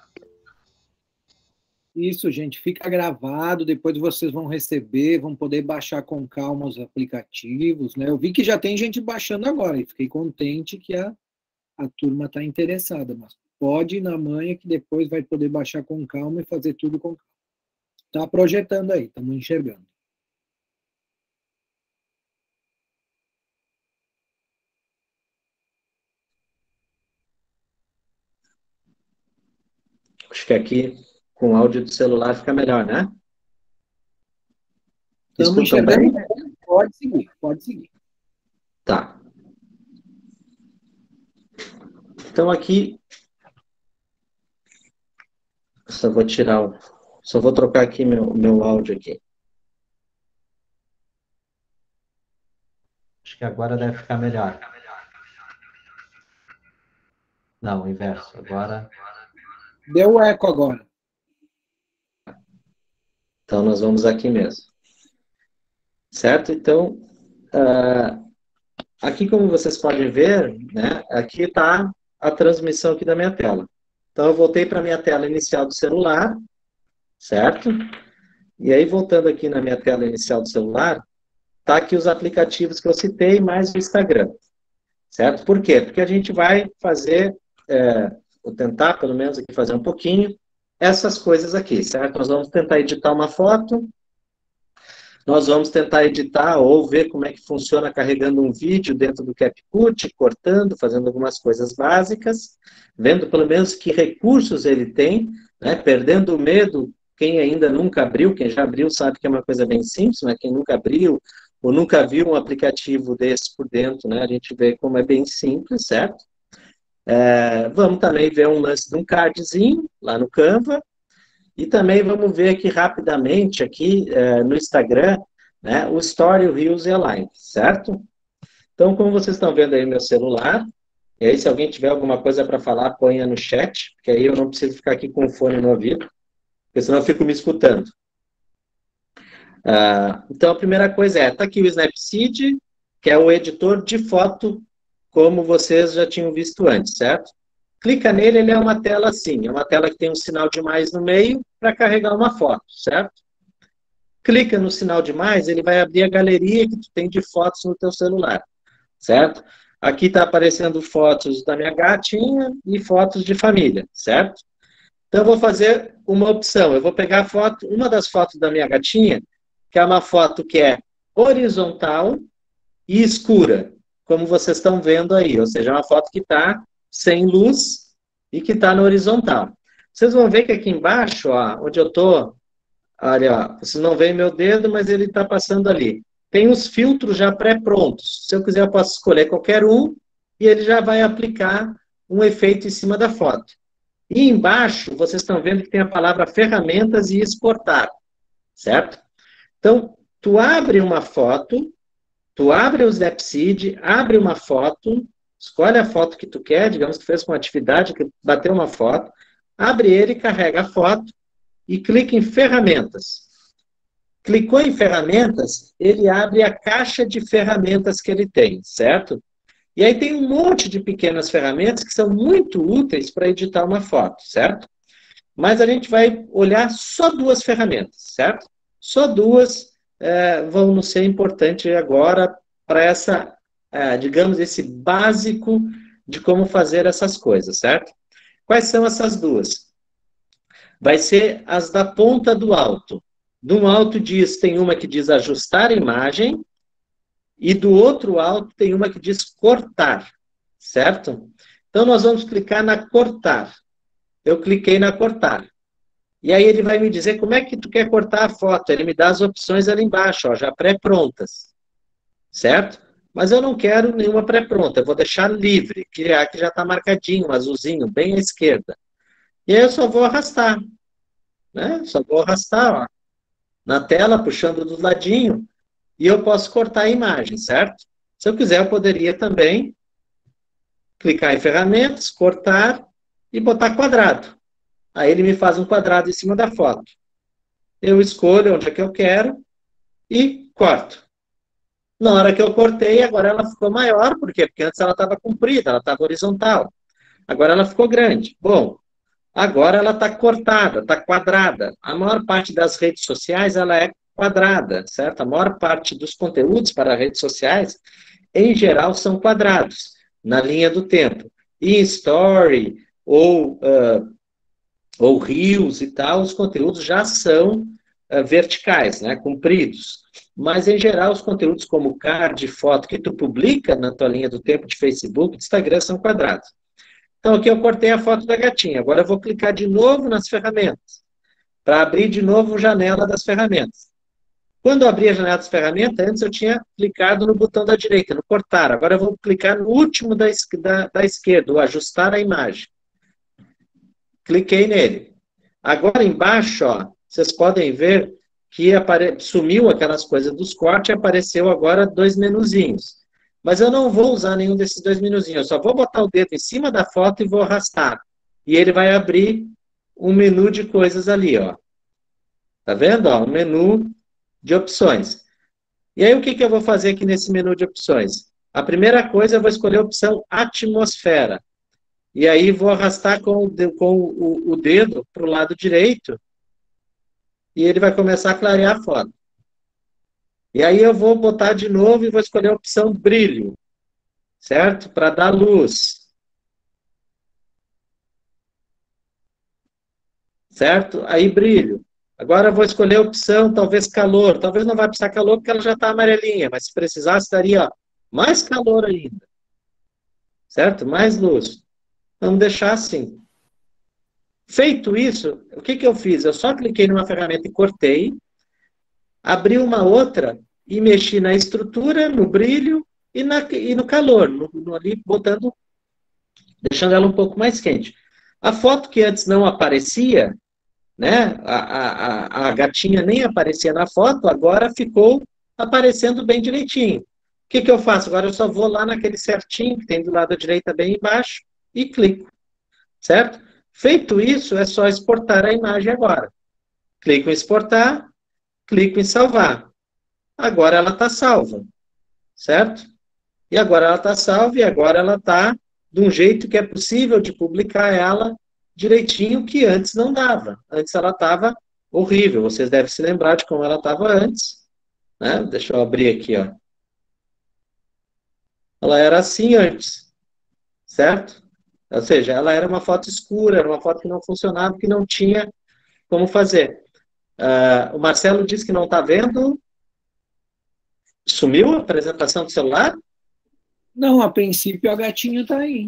Isso, gente, fica gravado, depois vocês vão receber, vão poder baixar com calma os aplicativos, né? Eu vi que já tem gente baixando agora, e fiquei contente que a, a turma está interessada, mas pode ir na manha que depois vai poder baixar com calma e fazer tudo com calma. Está projetando aí, estamos enxergando. Acho que aqui, com o áudio do celular, fica melhor, né? Estamos enxergando bem? Pode seguir, pode seguir. Tá. Então, aqui... Só vou tirar o... Só vou trocar aqui meu, meu áudio aqui. Acho que agora deve ficar melhor. Não, o inverso. Agora... Deu eco agora. Então, nós vamos aqui mesmo. Certo? Então, uh, aqui como vocês podem ver, né, aqui está a transmissão aqui da minha tela. Então, eu voltei para a minha tela inicial do celular, certo? E aí, voltando aqui na minha tela inicial do celular, tá aqui os aplicativos que eu citei, mais o Instagram, certo? Por quê? Porque a gente vai fazer, é, vou tentar, pelo menos, aqui fazer um pouquinho, essas coisas aqui, certo? Nós vamos tentar editar uma foto, nós vamos tentar editar ou ver como é que funciona carregando um vídeo dentro do CapCut, cortando, fazendo algumas coisas básicas, vendo pelo menos que recursos ele tem, né? Perdendo o medo, quem ainda nunca abriu, quem já abriu sabe que é uma coisa bem simples, mas quem nunca abriu ou nunca viu um aplicativo desse por dentro, né? A gente vê como é bem simples, certo? É, vamos também ver um lance de um cardzinho lá no Canva, e também vamos ver aqui rapidamente, aqui é, no Instagram, né, o Story, o Reels e a Line, certo? Então, como vocês estão vendo aí no meu celular, e aí se alguém tiver alguma coisa para falar, ponha no chat, porque aí eu não preciso ficar aqui com o fone no ouvido, porque senão eu fico me escutando. Uh, então, a primeira coisa é, está aqui o Snapseed, que é o editor de foto, como vocês já tinham visto antes, certo? Clica nele, ele é uma tela assim, é uma tela que tem um sinal de mais no meio para carregar uma foto, certo? Clica no sinal de mais, ele vai abrir a galeria que tu tem de fotos no teu celular, certo? Aqui está aparecendo fotos da minha gatinha e fotos de família, certo? Então, eu vou fazer uma opção, eu vou pegar a foto, uma das fotos da minha gatinha, que é uma foto que é horizontal e escura, como vocês estão vendo aí, ou seja, é uma foto que está sem luz e que está na horizontal. Vocês vão ver que aqui embaixo, ó, onde eu estou, olha, ó, vocês não veem meu dedo, mas ele está passando ali. Tem os filtros já pré-prontos. Se eu quiser, eu posso escolher qualquer um e ele já vai aplicar um efeito em cima da foto. E embaixo, vocês estão vendo que tem a palavra ferramentas e exportar, certo? Então, tu abre uma foto, tu abre o Snapseed, abre uma foto, escolhe a foto que tu quer, digamos que fez uma atividade, que bateu uma foto, abre ele, carrega a foto e clica em ferramentas. Clicou em ferramentas, ele abre a caixa de ferramentas que ele tem, certo? E aí tem um monte de pequenas ferramentas que são muito úteis para editar uma foto, certo? Mas a gente vai olhar só duas ferramentas, certo? Só duas é, vão nos ser importantes agora para essa, é, digamos, esse básico de como fazer essas coisas, certo? Quais são essas duas? Vai ser as da ponta do alto. Do alto diz, tem uma que diz ajustar a imagem, e do outro alto tem uma que diz cortar, certo? Então, nós vamos clicar na cortar. Eu cliquei na cortar. E aí ele vai me dizer como é que tu quer cortar a foto. Ele me dá as opções ali embaixo, ó, já pré-prontas, certo? Mas eu não quero nenhuma pré-pronta, eu vou deixar livre, que aqui já está marcadinho, azulzinho, bem à esquerda. E aí eu só vou arrastar, né? Só vou arrastar, ó, na tela, puxando do ladinho, e eu posso cortar a imagem, certo? Se eu quiser, eu poderia também clicar em ferramentas, cortar e botar quadrado. Aí ele me faz um quadrado em cima da foto. Eu escolho onde é que eu quero e corto. Na hora que eu cortei, agora ela ficou maior. Por quê? Porque antes ela estava comprida, ela estava horizontal. Agora ela ficou grande. Bom, agora ela está cortada, está quadrada. A maior parte das redes sociais, ela é quadrada, certo? A maior parte dos conteúdos para redes sociais, em geral, são quadrados, na linha do tempo. E em Story, ou, uh, ou Reels e tal, os conteúdos já são uh, verticais, né? Compridos. Mas, em geral, os conteúdos como card, foto, que tu publica na tua linha do tempo de Facebook, de Instagram, são quadrados. Então, aqui eu cortei a foto da gatinha. Agora eu vou clicar de novo nas ferramentas, para abrir de novo a janela das ferramentas. Quando eu abri a janela das ferramentas, antes eu tinha clicado no botão da direita, no cortar. Agora eu vou clicar no último da, da, da esquerda, o ajustar a imagem. Cliquei nele. Agora embaixo, ó, vocês podem ver que apare... sumiu aquelas coisas dos cortes e apareceu agora dois menuzinhos. Mas eu não vou usar nenhum desses dois menuzinhos. Eu só vou botar o dedo em cima da foto e vou arrastar. E ele vai abrir um menu de coisas ali, ó. Tá vendo? Ó, um menu de opções. E aí, o que, que eu vou fazer aqui nesse menu de opções? A primeira coisa, eu vou escolher a opção atmosfera. E aí, vou arrastar com o, com o, o dedo para o lado direito. E ele vai começar a clarear a foto. E aí, eu vou botar de novo e vou escolher a opção brilho. Certo? Para dar luz. Certo? Aí, brilho. Agora eu vou escolher a opção, talvez calor. Talvez não vai precisar calor porque ela já está amarelinha, mas se precisasse, daria mais calor ainda. Certo? Mais luz. Vamos deixar assim. Feito isso, o que, que eu fiz? Eu só cliquei numa ferramenta e cortei, abri uma outra e mexi na estrutura, no brilho e, na, e no calor, no, no, ali botando, deixando ela um pouco mais quente. A foto que antes não aparecia, né? A, a, a gatinha nem aparecia na foto, agora ficou aparecendo bem direitinho. O que, que eu faço? Agora eu só vou lá naquele certinho que tem do lado da direita bem embaixo e clico, certo? Feito isso, é só exportar a imagem agora. clico em exportar, clico em salvar. Agora ela está salva, certo? E agora ela está salva e agora ela está de um jeito que é possível de publicar ela direitinho, que antes não dava. Antes ela estava horrível. Vocês devem se lembrar de como ela estava antes, né? Deixa eu abrir aqui, ó. Ela era assim antes, certo? Ou seja, ela era uma foto escura, era uma foto que não funcionava, que não tinha como fazer. Uh, o Marcelo disse que não está vendo. Sumiu a apresentação do celular? Não, a princípio a gatinha está aí.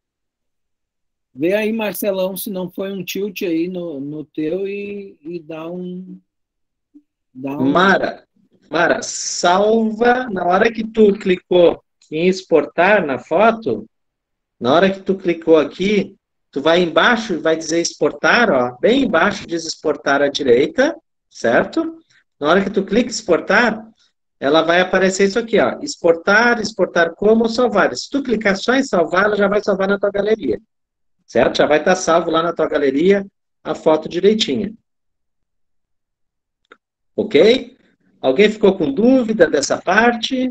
Vê aí, Marcelão, se não foi um tilt aí no, no teu e, e dá um... Dá um... Mara, Mara, salva, na hora que tu clicou em exportar na foto, na hora que tu clicou aqui, tu vai embaixo e vai dizer exportar, ó, bem embaixo diz exportar à direita, certo? Na hora que tu clica em exportar, ela vai aparecer isso aqui, ó, exportar, exportar como, salvar. Se tu clicar só em salvar, ela já vai salvar na tua galeria, certo? Já vai estar salvo lá na tua galeria a foto direitinha. Ok? Alguém ficou com dúvida dessa parte?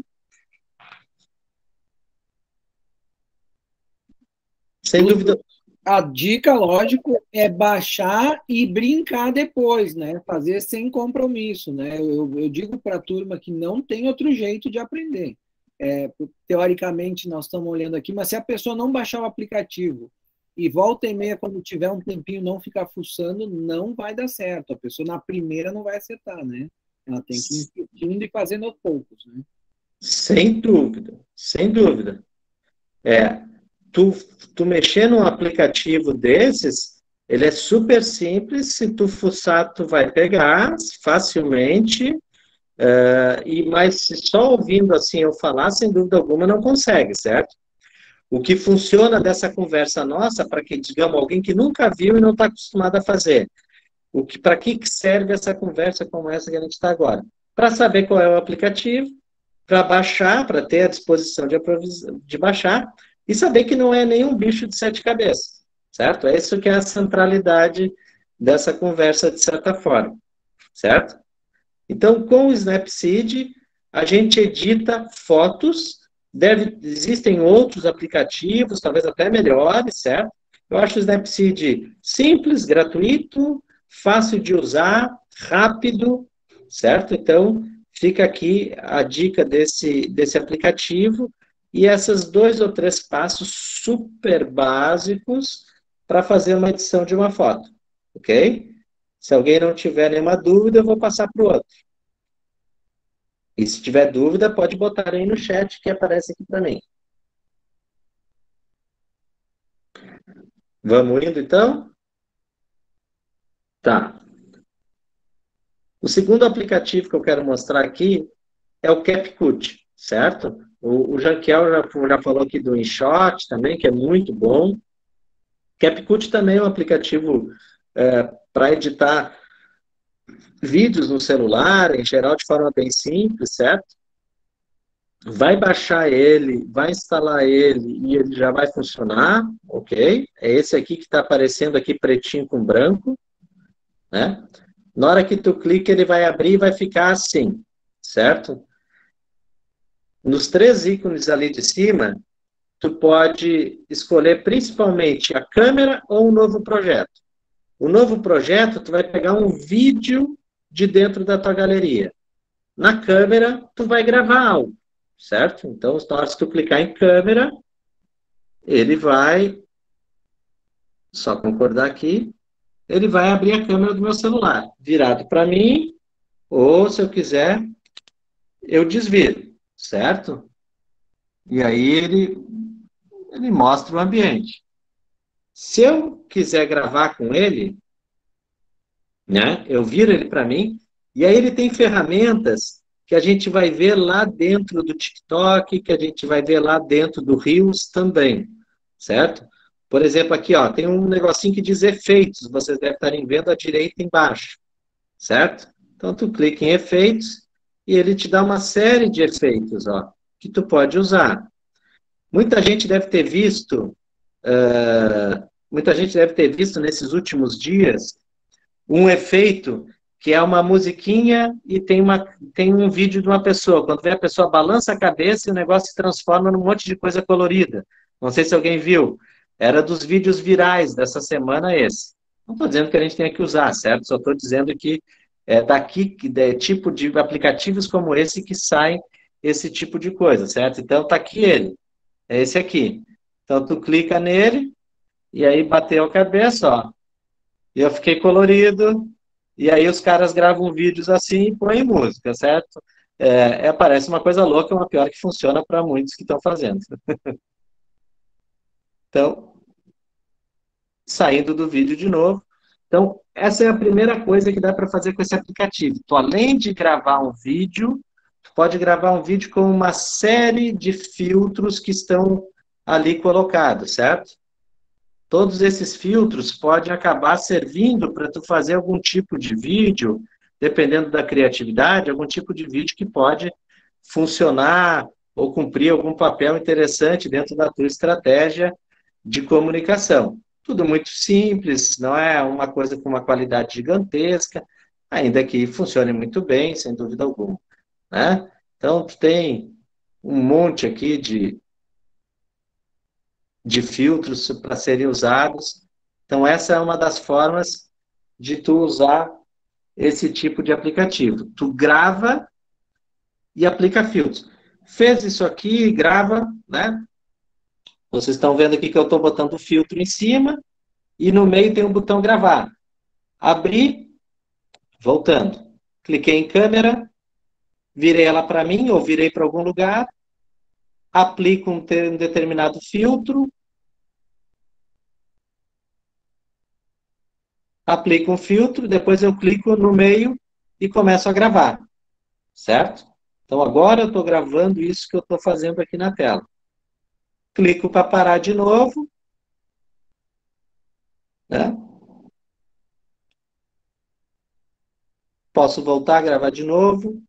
Sem dúvida. A dica, lógico, é baixar e brincar depois, né? Fazer sem compromisso, né? Eu, eu digo para a turma que não tem outro jeito de aprender. É, teoricamente, nós estamos olhando aqui, mas se a pessoa não baixar o aplicativo e volta e meia, quando tiver um tempinho, não ficar fuçando, não vai dar certo. A pessoa, na primeira, não vai acertar, né? Ela tem que ir indo e fazendo aos poucos, né? Sem dúvida, sem dúvida. É, tu, tu mexer num aplicativo desses, ele é super simples, se tu fuçar, tu vai pegar facilmente, uh, e, mas só ouvindo assim eu falar, sem dúvida alguma, não consegue, certo? O que funciona dessa conversa nossa, para que, digamos, alguém que nunca viu e não está acostumado a fazer, o que, para que serve essa conversa como essa que a gente está agora? Para saber qual é o aplicativo, para baixar, para ter a disposição de, de baixar, e saber que não é nenhum bicho de sete cabeças, certo? É isso que é a centralidade dessa conversa, de certa forma, certo? Então, com o Snapseed, a gente edita fotos, deve, existem outros aplicativos, talvez até melhores, certo? Eu acho o Snapseed simples, gratuito, fácil de usar, rápido, certo? Então, fica aqui a dica desse, desse aplicativo e esses dois ou três passos super básicos para fazer uma edição de uma foto, ok? Se alguém não tiver nenhuma dúvida, eu vou passar para o outro. E se tiver dúvida, pode botar aí no chat que aparece aqui para mim. Vamos indo, então? Tá. O segundo aplicativo que eu quero mostrar aqui é o CapCut, certo? O, o Janquiel já, já falou aqui do InShot também, que é muito bom. CapCut também é um aplicativo é, para editar vídeos no celular, em geral de forma bem simples, certo? Vai baixar ele, vai instalar ele e ele já vai funcionar, ok? É esse aqui que está aparecendo aqui pretinho com branco, né? Na hora que tu clica, ele vai abrir e vai ficar assim, certo? Nos três ícones ali de cima, tu pode escolher principalmente a câmera ou um novo projeto. O novo projeto, tu vai pegar um vídeo de dentro da tua galeria. Na câmera, tu vai gravar algo, certo? Então, na hora que tu clicar em câmera, ele vai, só concordar aqui, ele vai abrir a câmera do meu celular, virado para mim, ou se eu quiser, eu desviro, certo? E aí ele, ele mostra o ambiente. Se eu quiser gravar com ele, né, eu viro ele para mim, e aí ele tem ferramentas que a gente vai ver lá dentro do TikTok, que a gente vai ver lá dentro do Reels também, certo? Por exemplo, aqui, ó, tem um negocinho que diz efeitos, vocês devem estarem vendo à direita embaixo, certo? Então, tu clica em efeitos e ele te dá uma série de efeitos, ó, que tu pode usar. Muita gente deve ter visto, uh, muita gente deve ter visto nesses últimos dias um efeito que é uma musiquinha e tem, uma, tem um vídeo de uma pessoa. Quando vê a pessoa balança a cabeça e o negócio se transforma num monte de coisa colorida. Não sei se alguém viu. Era dos vídeos virais dessa semana esse. Não estou dizendo que a gente tenha que usar, certo? Só estou dizendo que é daqui, é tipo de aplicativos como esse que sai esse tipo de coisa, certo? Então, tá aqui ele. É esse aqui. Então, tu clica nele e aí bateu a cabeça, ó. E eu fiquei colorido. E aí os caras gravam vídeos assim e põem música, certo? É, é, parece uma coisa louca, uma pior que funciona para muitos que estão fazendo. Então, saindo do vídeo de novo. Então, essa é a primeira coisa que dá para fazer com esse aplicativo. Tu, além de gravar um vídeo, tu pode gravar um vídeo com uma série de filtros que estão ali colocados, certo? Todos esses filtros podem acabar servindo para tu fazer algum tipo de vídeo, dependendo da criatividade, algum tipo de vídeo que pode funcionar ou cumprir algum papel interessante dentro da tua estratégia de comunicação. Tudo muito simples, não é uma coisa com uma qualidade gigantesca, ainda que funcione muito bem, sem dúvida alguma, né? Então, tu tem um monte aqui de, de filtros para serem usados. Então, essa é uma das formas de tu usar esse tipo de aplicativo. Tu grava e aplica filtros. Fez isso aqui, grava, né? Vocês estão vendo aqui que eu estou botando o filtro em cima e no meio tem um botão gravar. Abri, voltando. Cliquei em câmera, virei ela para mim ou virei para algum lugar, aplico um, um determinado filtro, aplico um filtro, depois eu clico no meio e começo a gravar, certo? Então agora eu estou gravando isso que eu estou fazendo aqui na tela. Clico para parar de novo, né? Posso voltar a gravar de novo.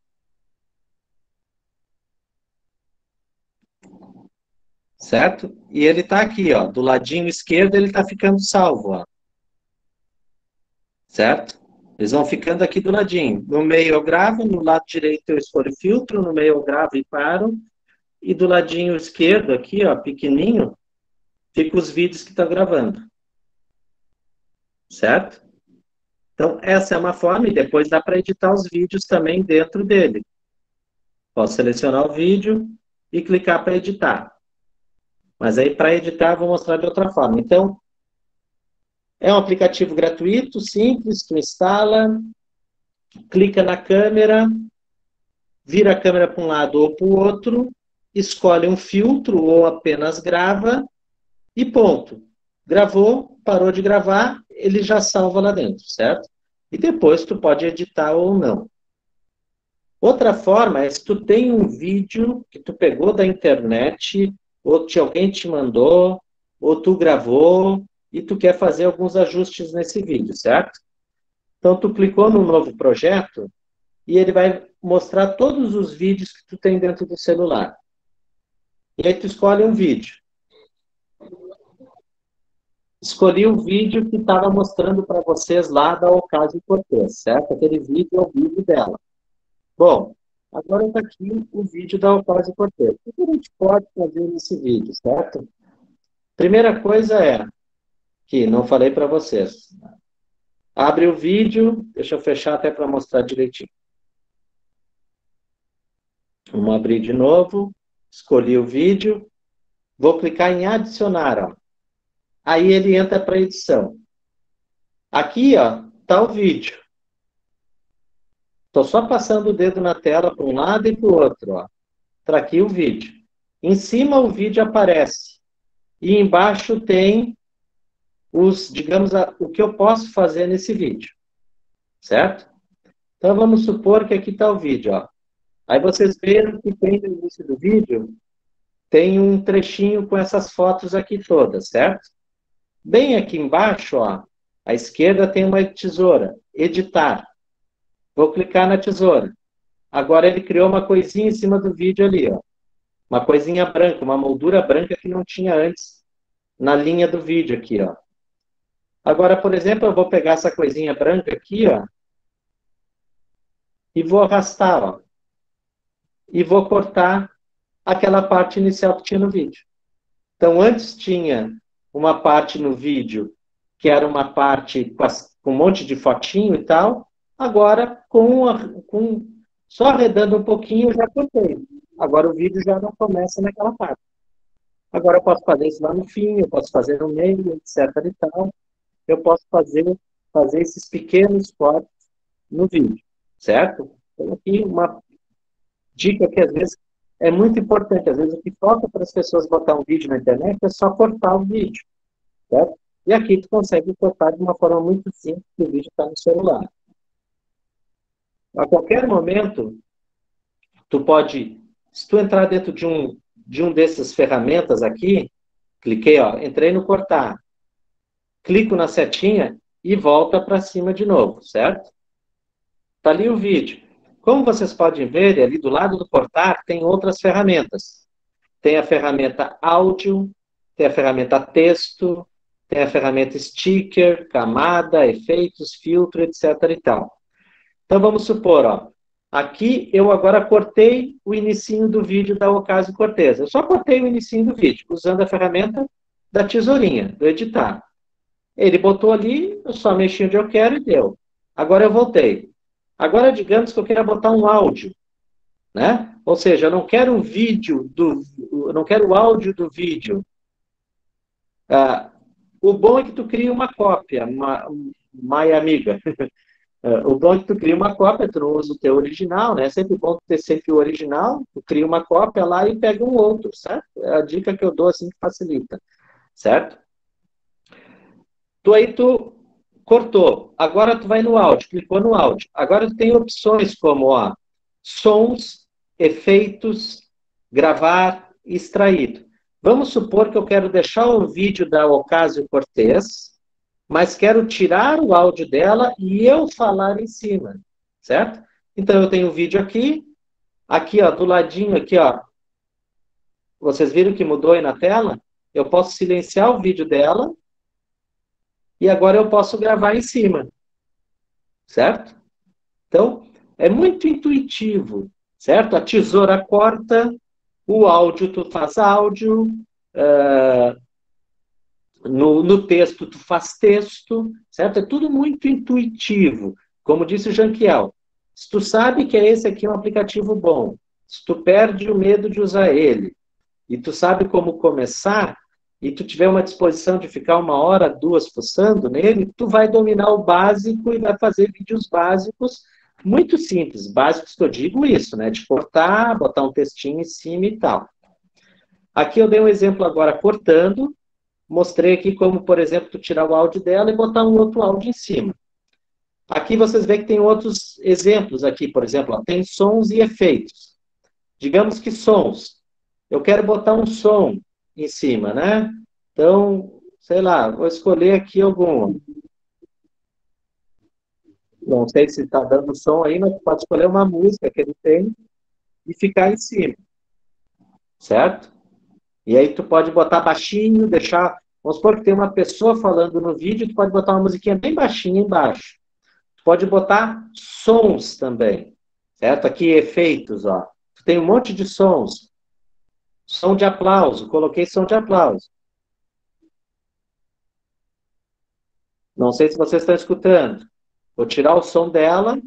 Certo? E ele está aqui, ó, do ladinho esquerdo ele está ficando salvo, ó. Certo? Eles vão ficando aqui do ladinho. No meio eu gravo, no lado direito eu escolho filtro, no meio eu gravo e paro. E do ladinho esquerdo aqui, ó, pequenininho, fica os vídeos que estão gravando. Certo? Então, essa é uma forma, e depois dá para editar os vídeos também dentro dele. Posso selecionar o vídeo e clicar para editar. Mas aí, para editar, eu vou mostrar de outra forma. Então, é um aplicativo gratuito, simples, tu instala, clica na câmera, vira a câmera para um lado ou para o outro, escolhe um filtro ou apenas grava e ponto. Gravou, parou de gravar, ele já salva lá dentro, certo? E depois tu pode editar ou não. Outra forma é se tu tem um vídeo que tu pegou da internet, ou que alguém te mandou, ou tu gravou, e tu quer fazer alguns ajustes nesse vídeo, certo? Então, tu clicou no novo projeto, e ele vai mostrar todos os vídeos que tu tem dentro do celular. E aí tu escolhe um vídeo. Escolhi o vídeo que estava mostrando para vocês lá da Ocasio-Cortez, certo? Aquele vídeo é o vídeo dela. Bom, agora está aqui o vídeo da Ocasio-Cortez. O que a gente pode fazer nesse vídeo, certo? Primeira coisa é, que não falei para vocês. Abre o vídeo, deixa eu fechar até para mostrar direitinho. Vamos abrir de novo, escolhi o vídeo, vou clicar em adicionar, ó. Aí ele entra para edição. Aqui, ó, está o vídeo. Estou só passando o dedo na tela para um lado e para o outro, ó. Está aqui o vídeo. Em cima o vídeo aparece. E embaixo tem os, digamos, o que eu posso fazer nesse vídeo. Certo? Então vamos supor que aqui está o vídeo, ó. Aí vocês viram que tem no início do vídeo, tem um trechinho com essas fotos aqui todas, certo? Bem aqui embaixo, ó, à esquerda tem uma tesoura, editar. Vou clicar na tesoura. Agora ele criou uma coisinha em cima do vídeo ali, ó. Uma coisinha branca, uma moldura branca que não tinha antes na linha do vídeo aqui, ó. Agora, por exemplo, eu vou pegar essa coisinha branca aqui, ó, e vou arrastar, ó, e vou cortar aquela parte inicial que tinha no vídeo. Então, antes tinha uma parte no vídeo que era uma parte com, as, com um monte de fotinho e tal, agora, com, a, com só arredando um pouquinho, eu já cortei. Agora o vídeo já não começa naquela parte. Agora eu posso fazer isso lá no fim, eu posso fazer no meio, etc e tal. Eu posso fazer, fazer esses pequenos cortes no vídeo, certo? Então, aqui uma dica que às vezes é muito importante. Às vezes o que falta para as pessoas botar um vídeo na internet é só cortar o vídeo, certo? E aqui tu consegue cortar de uma forma muito simples, que o vídeo está no celular. A qualquer momento, tu pode, se tu entrar dentro de um, de um dessas ferramentas aqui, cliquei, ó, entrei no cortar, clico na setinha e volta para cima de novo, certo? Está ali o vídeo. Como vocês podem ver, ali do lado do cortar tem outras ferramentas. Tem a ferramenta áudio, tem a ferramenta texto, tem a ferramenta sticker, camada, efeitos, filtro, etc e tal. Então vamos supor, ó, aqui eu agora cortei o inicinho do vídeo da Ocasio-Cortez. Eu só cortei o inicinho do vídeo, usando a ferramenta da tesourinha, do editar. Ele botou ali, eu só mexi onde eu quero e deu. Agora eu voltei. Agora, digamos que eu queira botar um áudio, né? Ou seja, eu não quero o vídeo do, eu não quero o áudio do vídeo. Ah, o bom é que tu cria uma cópia, uma, uma amiga. O bom é que tu cria uma cópia, tu não usa o teu original, né? É sempre bom ter sempre o original, tu cria uma cópia lá e pega um outro, certo? É a dica que eu dou assim que facilita, certo? Tu aí tu cortou, agora tu vai no áudio, clicou no áudio. Agora tu tem opções como, ó, sons, efeitos, gravar, extraído. Vamos supor que eu quero deixar o vídeo da Ocasio-Cortez, mas quero tirar o áudio dela e eu falar em cima, certo? Então, eu tenho o vídeo aqui, aqui, ó, do ladinho, aqui, ó. Vocês viram que mudou aí na tela? Eu posso silenciar o vídeo dela e agora eu posso gravar em cima, certo? Então, é muito intuitivo, certo? A tesoura corta, o áudio tu faz áudio, uh, No, no texto, tu faz texto, certo? É tudo muito intuitivo. Como disse o Janquiel, se tu sabe que esse aqui é um aplicativo bom, se tu perde o medo de usar ele, e tu sabe como começar, e tu tiver uma disposição de ficar uma hora, duas fuçando nele, tu vai dominar o básico e vai fazer vídeos básicos muito simples. Básicos que eu digo isso, né? De cortar, botar um textinho em cima e tal. Aqui eu dei um exemplo agora cortando, mostrei aqui como, por exemplo, tu tirar o áudio dela e botar um outro áudio em cima. Aqui vocês veem que tem outros exemplos aqui, por exemplo, ó, tem sons e efeitos. Digamos que sons. Eu quero botar um som em cima, né? Então, sei lá, vou escolher aqui algum. Não sei se está dando som aí, mas pode escolher uma música que ele tem e ficar em cima. Certo? E aí tu pode botar baixinho, deixar... Vamos supor que tem uma pessoa falando no vídeo, tu pode botar uma musiquinha bem baixinha embaixo. Tu pode botar sons também, certo? Aqui efeitos, ó. Tu tem um monte de sons. Som de aplauso, coloquei som de aplauso. Não sei se vocês estão escutando. Vou tirar o som dela.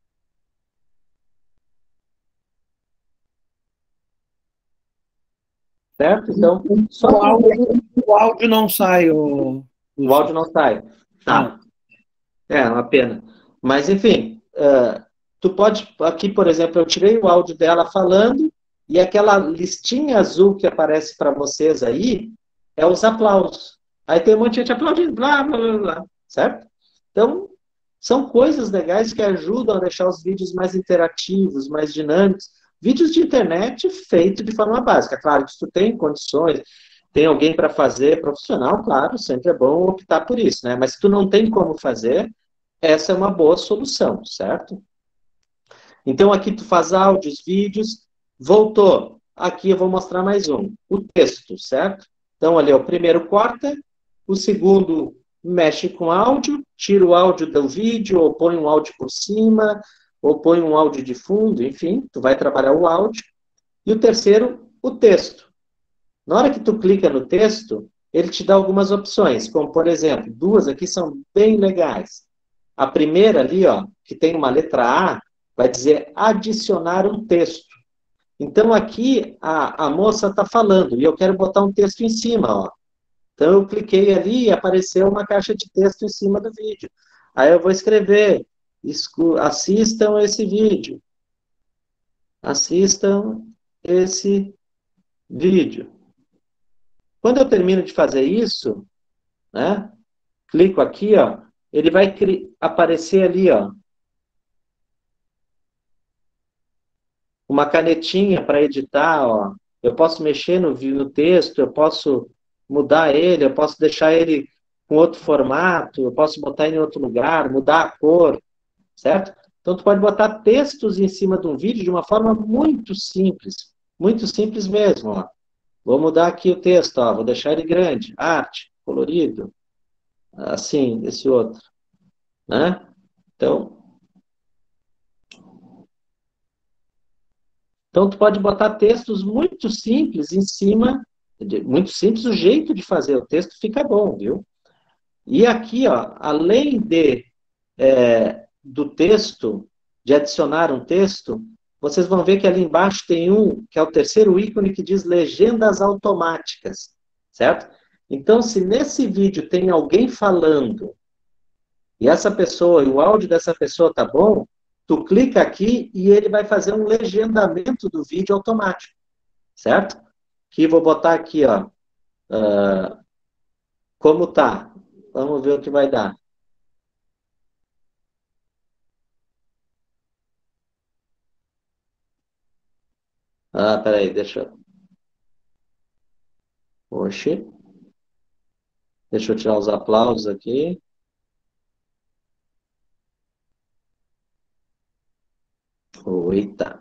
Certo? Então, só o, áudio, o áudio não sai. O, o áudio não sai. Tá. É, uma pena. Mas, enfim, uh, tu pode... Aqui, por exemplo, eu tirei o áudio dela falando e aquela listinha azul que aparece para vocês aí é os aplausos. Aí tem um monte de gente aplaudindo, blá, blá, blá, blá. Certo? Então, são coisas legais que ajudam a deixar os vídeos mais interativos, mais dinâmicos. Vídeos de internet feitos de forma básica. Claro que se tu tem condições, tem alguém para fazer, profissional, claro, sempre é bom optar por isso, né? Mas se tu não tem como fazer, essa é uma boa solução, certo? Então aqui tu faz áudios, vídeos, voltou. Aqui eu vou mostrar mais um. O texto, certo? Então ali, ó, o primeiro corta, o segundo mexe com áudio, tira o áudio do vídeo ou põe um áudio por cima, ou põe um áudio de fundo, enfim, tu vai trabalhar o áudio. E o terceiro, o texto. Na hora que tu clica no texto, ele te dá algumas opções, como, por exemplo, duas aqui são bem legais. A primeira ali, ó, que tem uma letra A, vai dizer adicionar um texto. Então, aqui, a, a moça está falando, e eu quero botar um texto em cima, ó. Então, eu cliquei ali e apareceu uma caixa de texto em cima do vídeo. Aí eu vou escrever, assistam esse vídeo. Assistam esse vídeo. Quando eu termino de fazer isso, né, clico aqui, ó, ele vai aparecer ali, ó, uma canetinha para editar, ó. Eu posso mexer no, no texto, eu posso mudar ele, eu posso deixar ele com outro formato, eu posso botar ele em outro lugar, mudar a cor, certo? Então, tu pode botar textos em cima de um vídeo de uma forma muito simples, muito simples mesmo, ó. Vou mudar aqui o texto, ó, vou deixar ele grande, arte, colorido, assim, esse outro, né? Então, então, tu pode botar textos muito simples em cima, muito simples, o jeito de fazer o texto fica bom, viu? E aqui, ó, além de, é, do texto, de adicionar um texto, vocês vão ver que ali embaixo tem um, que é o terceiro ícone, que diz legendas automáticas, certo? Então, se nesse vídeo tem alguém falando, e essa pessoa, e o áudio dessa pessoa tá bom, tu clica aqui e ele vai fazer um legendamento do vídeo automático, certo? Que vou botar aqui, ó, uh, como tá. Vamos ver o que vai dar. Ah, peraí, deixa eu... Oxi. Deixa eu tirar os aplausos aqui. Eita.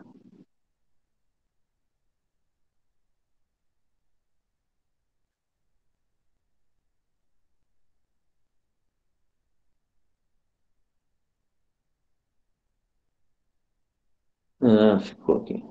Ah, ficou aqui.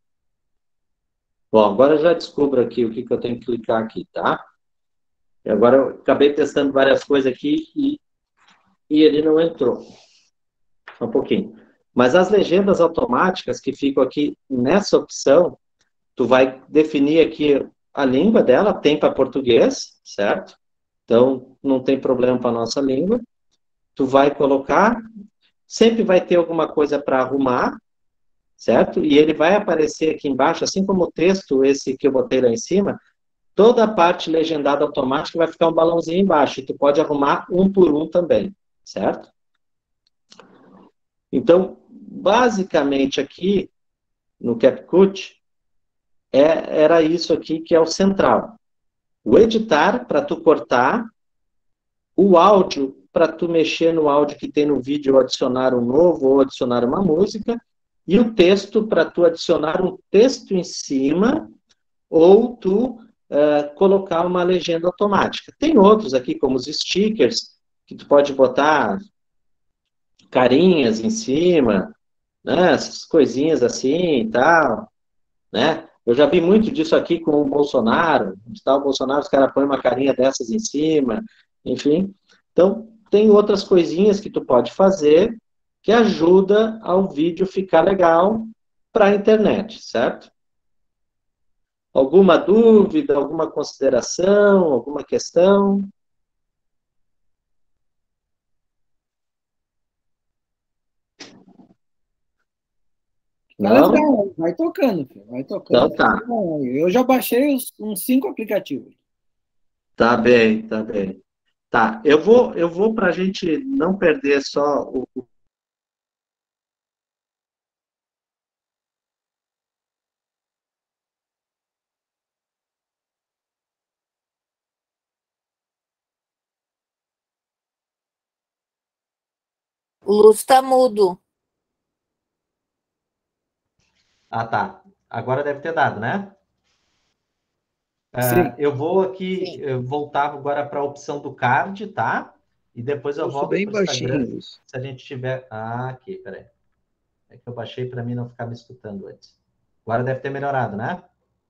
Bom, agora eu já descubro aqui o que, que eu tenho que clicar aqui, tá? E agora eu acabei testando várias coisas aqui e, e ele não entrou. Só um pouquinho. Mas as legendas automáticas que ficam aqui nessa opção, tu vai definir aqui a língua dela, tem para português, certo? Então, não tem problema para a nossa língua. Tu vai colocar, sempre vai ter alguma coisa para arrumar, certo? E ele vai aparecer aqui embaixo, assim como o texto, esse que eu botei lá em cima, toda a parte legendada automática vai ficar um balãozinho embaixo, e tu pode arrumar um por um também, certo? Então, basicamente aqui, no CapCut, é, era isso aqui que é o central. O editar, para tu cortar, o áudio, para tu mexer no áudio que tem no vídeo, ou adicionar um novo, ou adicionar uma música, e o texto, para tu adicionar um texto em cima, ou tu uh, colocar uma legenda automática. Tem outros aqui, como os stickers, que tu pode botar carinhas em cima, né, essas coisinhas assim e tal, né? Eu já vi muito disso aqui com o Bolsonaro, onde está o Bolsonaro, os caras põem uma carinha dessas em cima, enfim. Então, tem outras coisinhas que tu pode fazer que ajuda ao vídeo ficar legal para a internet, certo? Alguma dúvida, alguma consideração, alguma questão? Não? Não? Vai tocando, filho. Vai tocando. Então tá. Eu já baixei uns, uns cinco aplicativos. Tá bem, tá bem. Tá, eu vou, eu vou para a gente não perder só o... O Lúcio tá mudo. Ah, tá. Agora deve ter dado, né? Sim. Uh, eu vou aqui eu voltar agora para a opção do card, tá? E depois eu Eu sou volto bem para o Instagram. baixinho. Se a gente tiver... Ah, aqui, peraí. É que eu baixei para mim não ficar me escutando antes. Agora deve ter melhorado, né?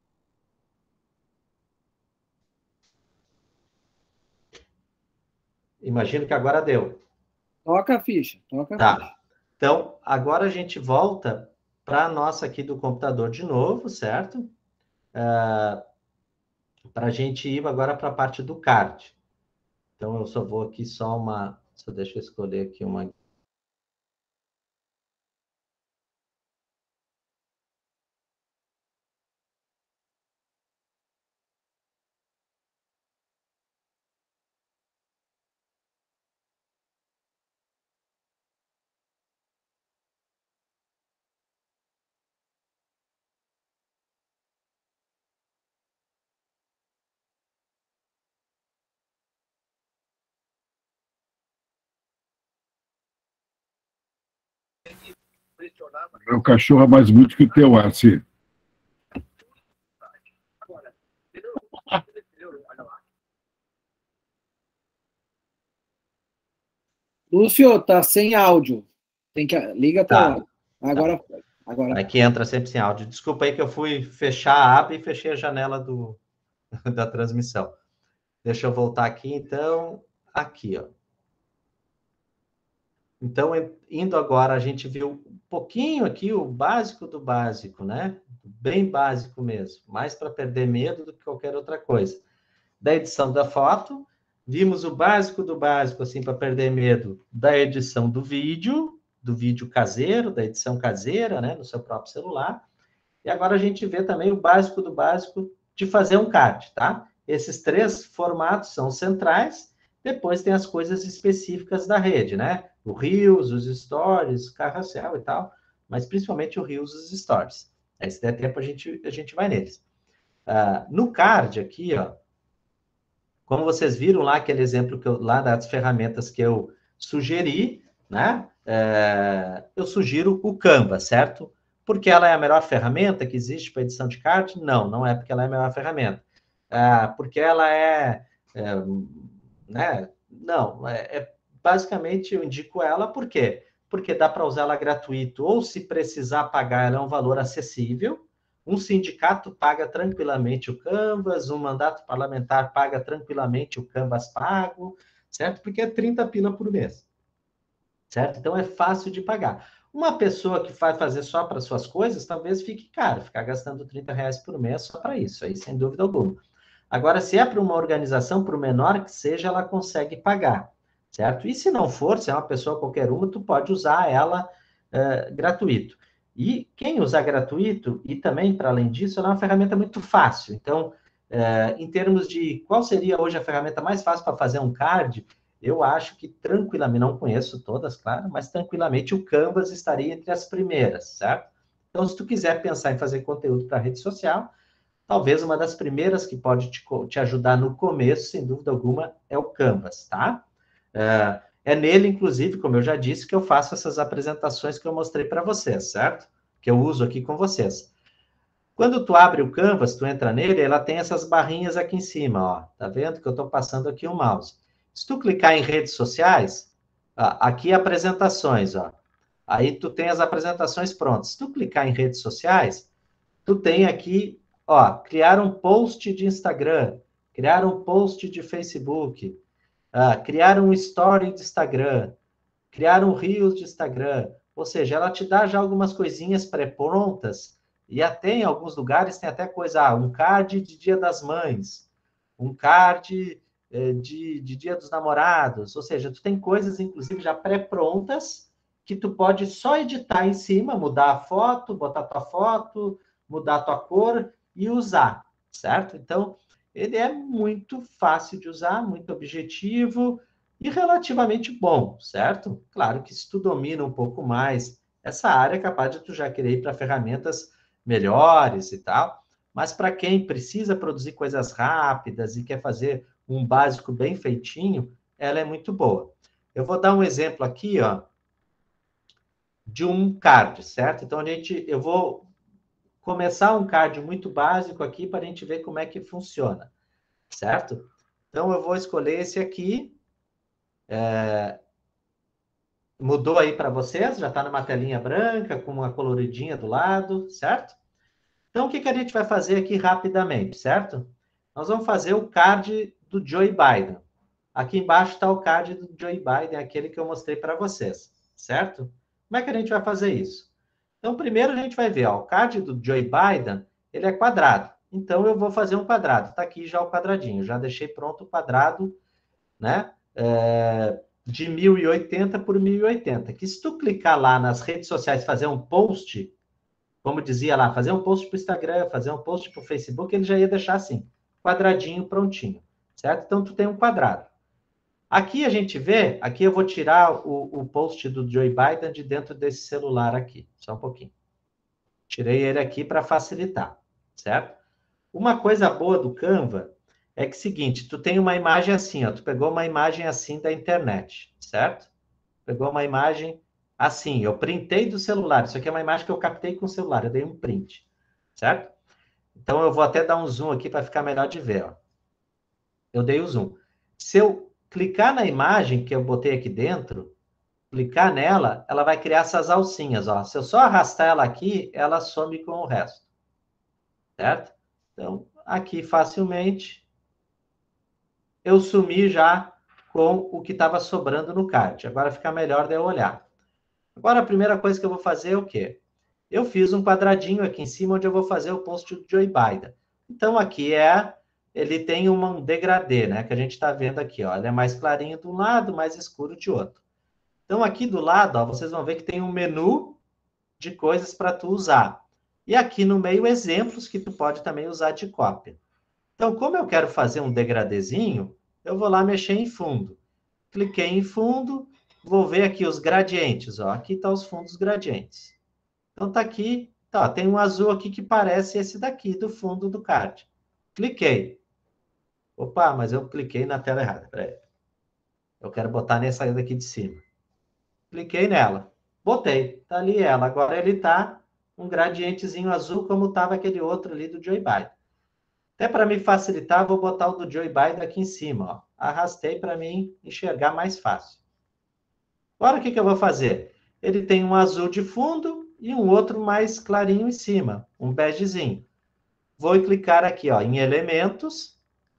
Imagino que agora deu. Toca a ficha, toca a Tá. ficha. Então, agora a gente volta para a nossa aqui do computador de novo, certo? Uh, para a gente ir agora para a parte do card. Então, eu só vou aqui só uma... Só deixa eu escolher aqui uma... Meu cachorro é mais bonito que o teu, Arce. Lúcio, tá sem áudio. Tem que... Liga a Tá. tela. Agora foi. Agora... Aqui entra sempre sem áudio. Desculpa aí que eu fui fechar a aba e fechei a janela do, da transmissão. Deixa eu voltar aqui, então. Aqui, ó. Então, indo agora, a gente viu um pouquinho aqui o básico do básico, né? Bem básico mesmo. Mais para perder medo do que qualquer outra coisa. Da edição da foto, vimos o básico do básico, assim, para perder medo, da edição do vídeo, do vídeo caseiro, da edição caseira, né? No seu próprio celular. E agora a gente vê também o básico do básico de fazer um card, tá? Esses três formatos são centrais. Depois tem as coisas específicas da rede, né? O Reels, os Stories, Carrossel e tal, mas principalmente o Reels e os Stories. Aí, se der tempo, a gente, a gente vai neles. Uh, no card aqui, ó, como vocês viram lá, aquele exemplo que eu, lá das ferramentas que eu sugeri, né? É, eu sugiro o Canva, certo? Porque ela é a melhor ferramenta que existe para edição de card? Não, não é porque ela é a melhor ferramenta. É, porque ela é... é né? Não, é, é, basicamente eu indico ela, por quê? Porque dá para usar ela gratuito, ou se precisar pagar, ela é um valor acessível. Um sindicato paga tranquilamente o Canvas, um mandato parlamentar paga tranquilamente o Canvas pago, certo? Porque é trinta pila por mês, certo? Então é fácil de pagar. Uma pessoa que vai fazer só para suas coisas, talvez fique caro, ficar gastando trinta reais por mês só para isso, aí sem dúvida alguma. Agora, se é para uma organização, por menor que seja, ela consegue pagar, certo? E se não for, se é uma pessoa qualquer uma, tu pode usar ela uh, gratuito. E quem usar gratuito, e também, para além disso, ela é uma ferramenta muito fácil. Então, uh, em termos de qual seria hoje a ferramenta mais fácil para fazer um card, eu acho que tranquilamente, não conheço todas, claro, mas tranquilamente o Canvas estaria entre as primeiras, certo? Então, se tu quiser pensar em fazer conteúdo para rede social, talvez uma das primeiras que pode te, te ajudar no começo, sem dúvida alguma, é o Canvas, tá? É, é nele, inclusive, como eu já disse, que eu faço essas apresentações que eu mostrei para vocês, certo? Que eu uso aqui com vocês. Quando tu abre o Canvas, tu entra nele, ela tem essas barrinhas aqui em cima, ó. Tá vendo que eu estou passando aqui o mouse. Se tu clicar em redes sociais, ó, aqui apresentações, ó. Aí tu tem as apresentações prontas. Se tu clicar em redes sociais, tu tem aqui... Ó, criar um post de Instagram, criar um post de Facebook, uh, criar um story de Instagram, criar um Reels de Instagram. Ou seja, ela te dá já algumas coisinhas pré-prontas e até em alguns lugares tem até coisa, ah, um card de Dia das Mães, um card eh, de, de Dia dos Namorados. Ou seja, tu tem coisas, inclusive, já pré-prontas que tu pode só editar em cima, mudar a foto, botar tua foto, mudar a tua cor e usar, certo? Então, ele é muito fácil de usar, muito objetivo e relativamente bom, certo? Claro que se tu domina um pouco mais essa área, é capaz de tu já querer ir para ferramentas melhores e tal, mas para quem precisa produzir coisas rápidas e quer fazer um básico bem feitinho, ela é muito boa. Eu vou dar um exemplo aqui, ó, de um card, certo? Então, a gente, eu vou começar um card muito básico aqui para a gente ver como é que funciona, certo? Então, eu vou escolher esse aqui. É... Mudou aí para vocês? Já está numa telinha branca, com uma coloridinha do lado, certo? Então, o que, que a gente vai fazer aqui rapidamente, certo? Nós vamos fazer o card do Joe Biden. Aqui embaixo está o card do Joe Biden, aquele que eu mostrei para vocês, certo? Como é que a gente vai fazer isso? Então, primeiro a gente vai ver, ó, o card do Joe Biden, ele é quadrado. Então, eu vou fazer um quadrado. Está aqui já o quadradinho. Já deixei pronto o quadrado, né? É, de mil e oitenta por mil e oitenta. Que se tu clicar lá nas redes sociais, fazer um post, como dizia lá, fazer um post para o Instagram, fazer um post para o Facebook, ele já ia deixar assim, quadradinho prontinho, certo? Então, tu tem um quadrado. Aqui a gente vê, aqui eu vou tirar o, o post do Joe Biden de dentro desse celular aqui, só um pouquinho. Tirei ele aqui para facilitar, certo? Uma coisa boa do Canva é que é o seguinte, tu tem uma imagem assim, ó, tu pegou uma imagem assim da internet, certo? Pegou uma imagem assim, eu printei do celular, isso aqui é uma imagem que eu captei com o celular, eu dei um print, certo? Então eu vou até dar um zoom aqui para ficar melhor de ver, ó. Eu dei o zoom. Se eu clicar na imagem que eu botei aqui dentro, clicar nela, ela vai criar essas alcinhas, ó. Se eu só arrastar ela aqui, ela some com o resto, certo? Então, aqui facilmente, eu sumi já com o que estava sobrando no card. Agora fica melhor de eu olhar. Agora, a primeira coisa que eu vou fazer é o quê? Eu fiz um quadradinho aqui em cima onde eu vou fazer o post do Joe Biden. Então, aqui é... Ele tem um degradê, né? Que a gente está vendo aqui, ó. Ele é mais clarinho de um lado, mais escuro de outro. Então, aqui do lado, ó, vocês vão ver que tem um menu de coisas para tu usar. E aqui no meio, exemplos que tu pode também usar de cópia. Então, como eu quero fazer um degradêzinho, eu vou lá mexer em fundo. Cliquei em fundo, vou ver aqui os gradientes, ó. Aqui estão os fundos gradientes. Então, tá aqui, tá, tem um azul aqui que parece esse daqui, do fundo do card. Cliquei. Opa, mas eu cliquei na tela errada, peraí. Eu quero botar nessa daqui de cima. Cliquei nela. Botei, tá ali ela. Agora ele tá um gradientezinho azul, como estava aquele outro ali do Joe Biden. Até para me facilitar, vou botar o do Joe Biden aqui em cima, ó. Arrastei para mim enxergar mais fácil. Agora, o que, que eu vou fazer? Ele tem um azul de fundo e um outro mais clarinho em cima, um begezinho. Vou clicar aqui, ó, em elementos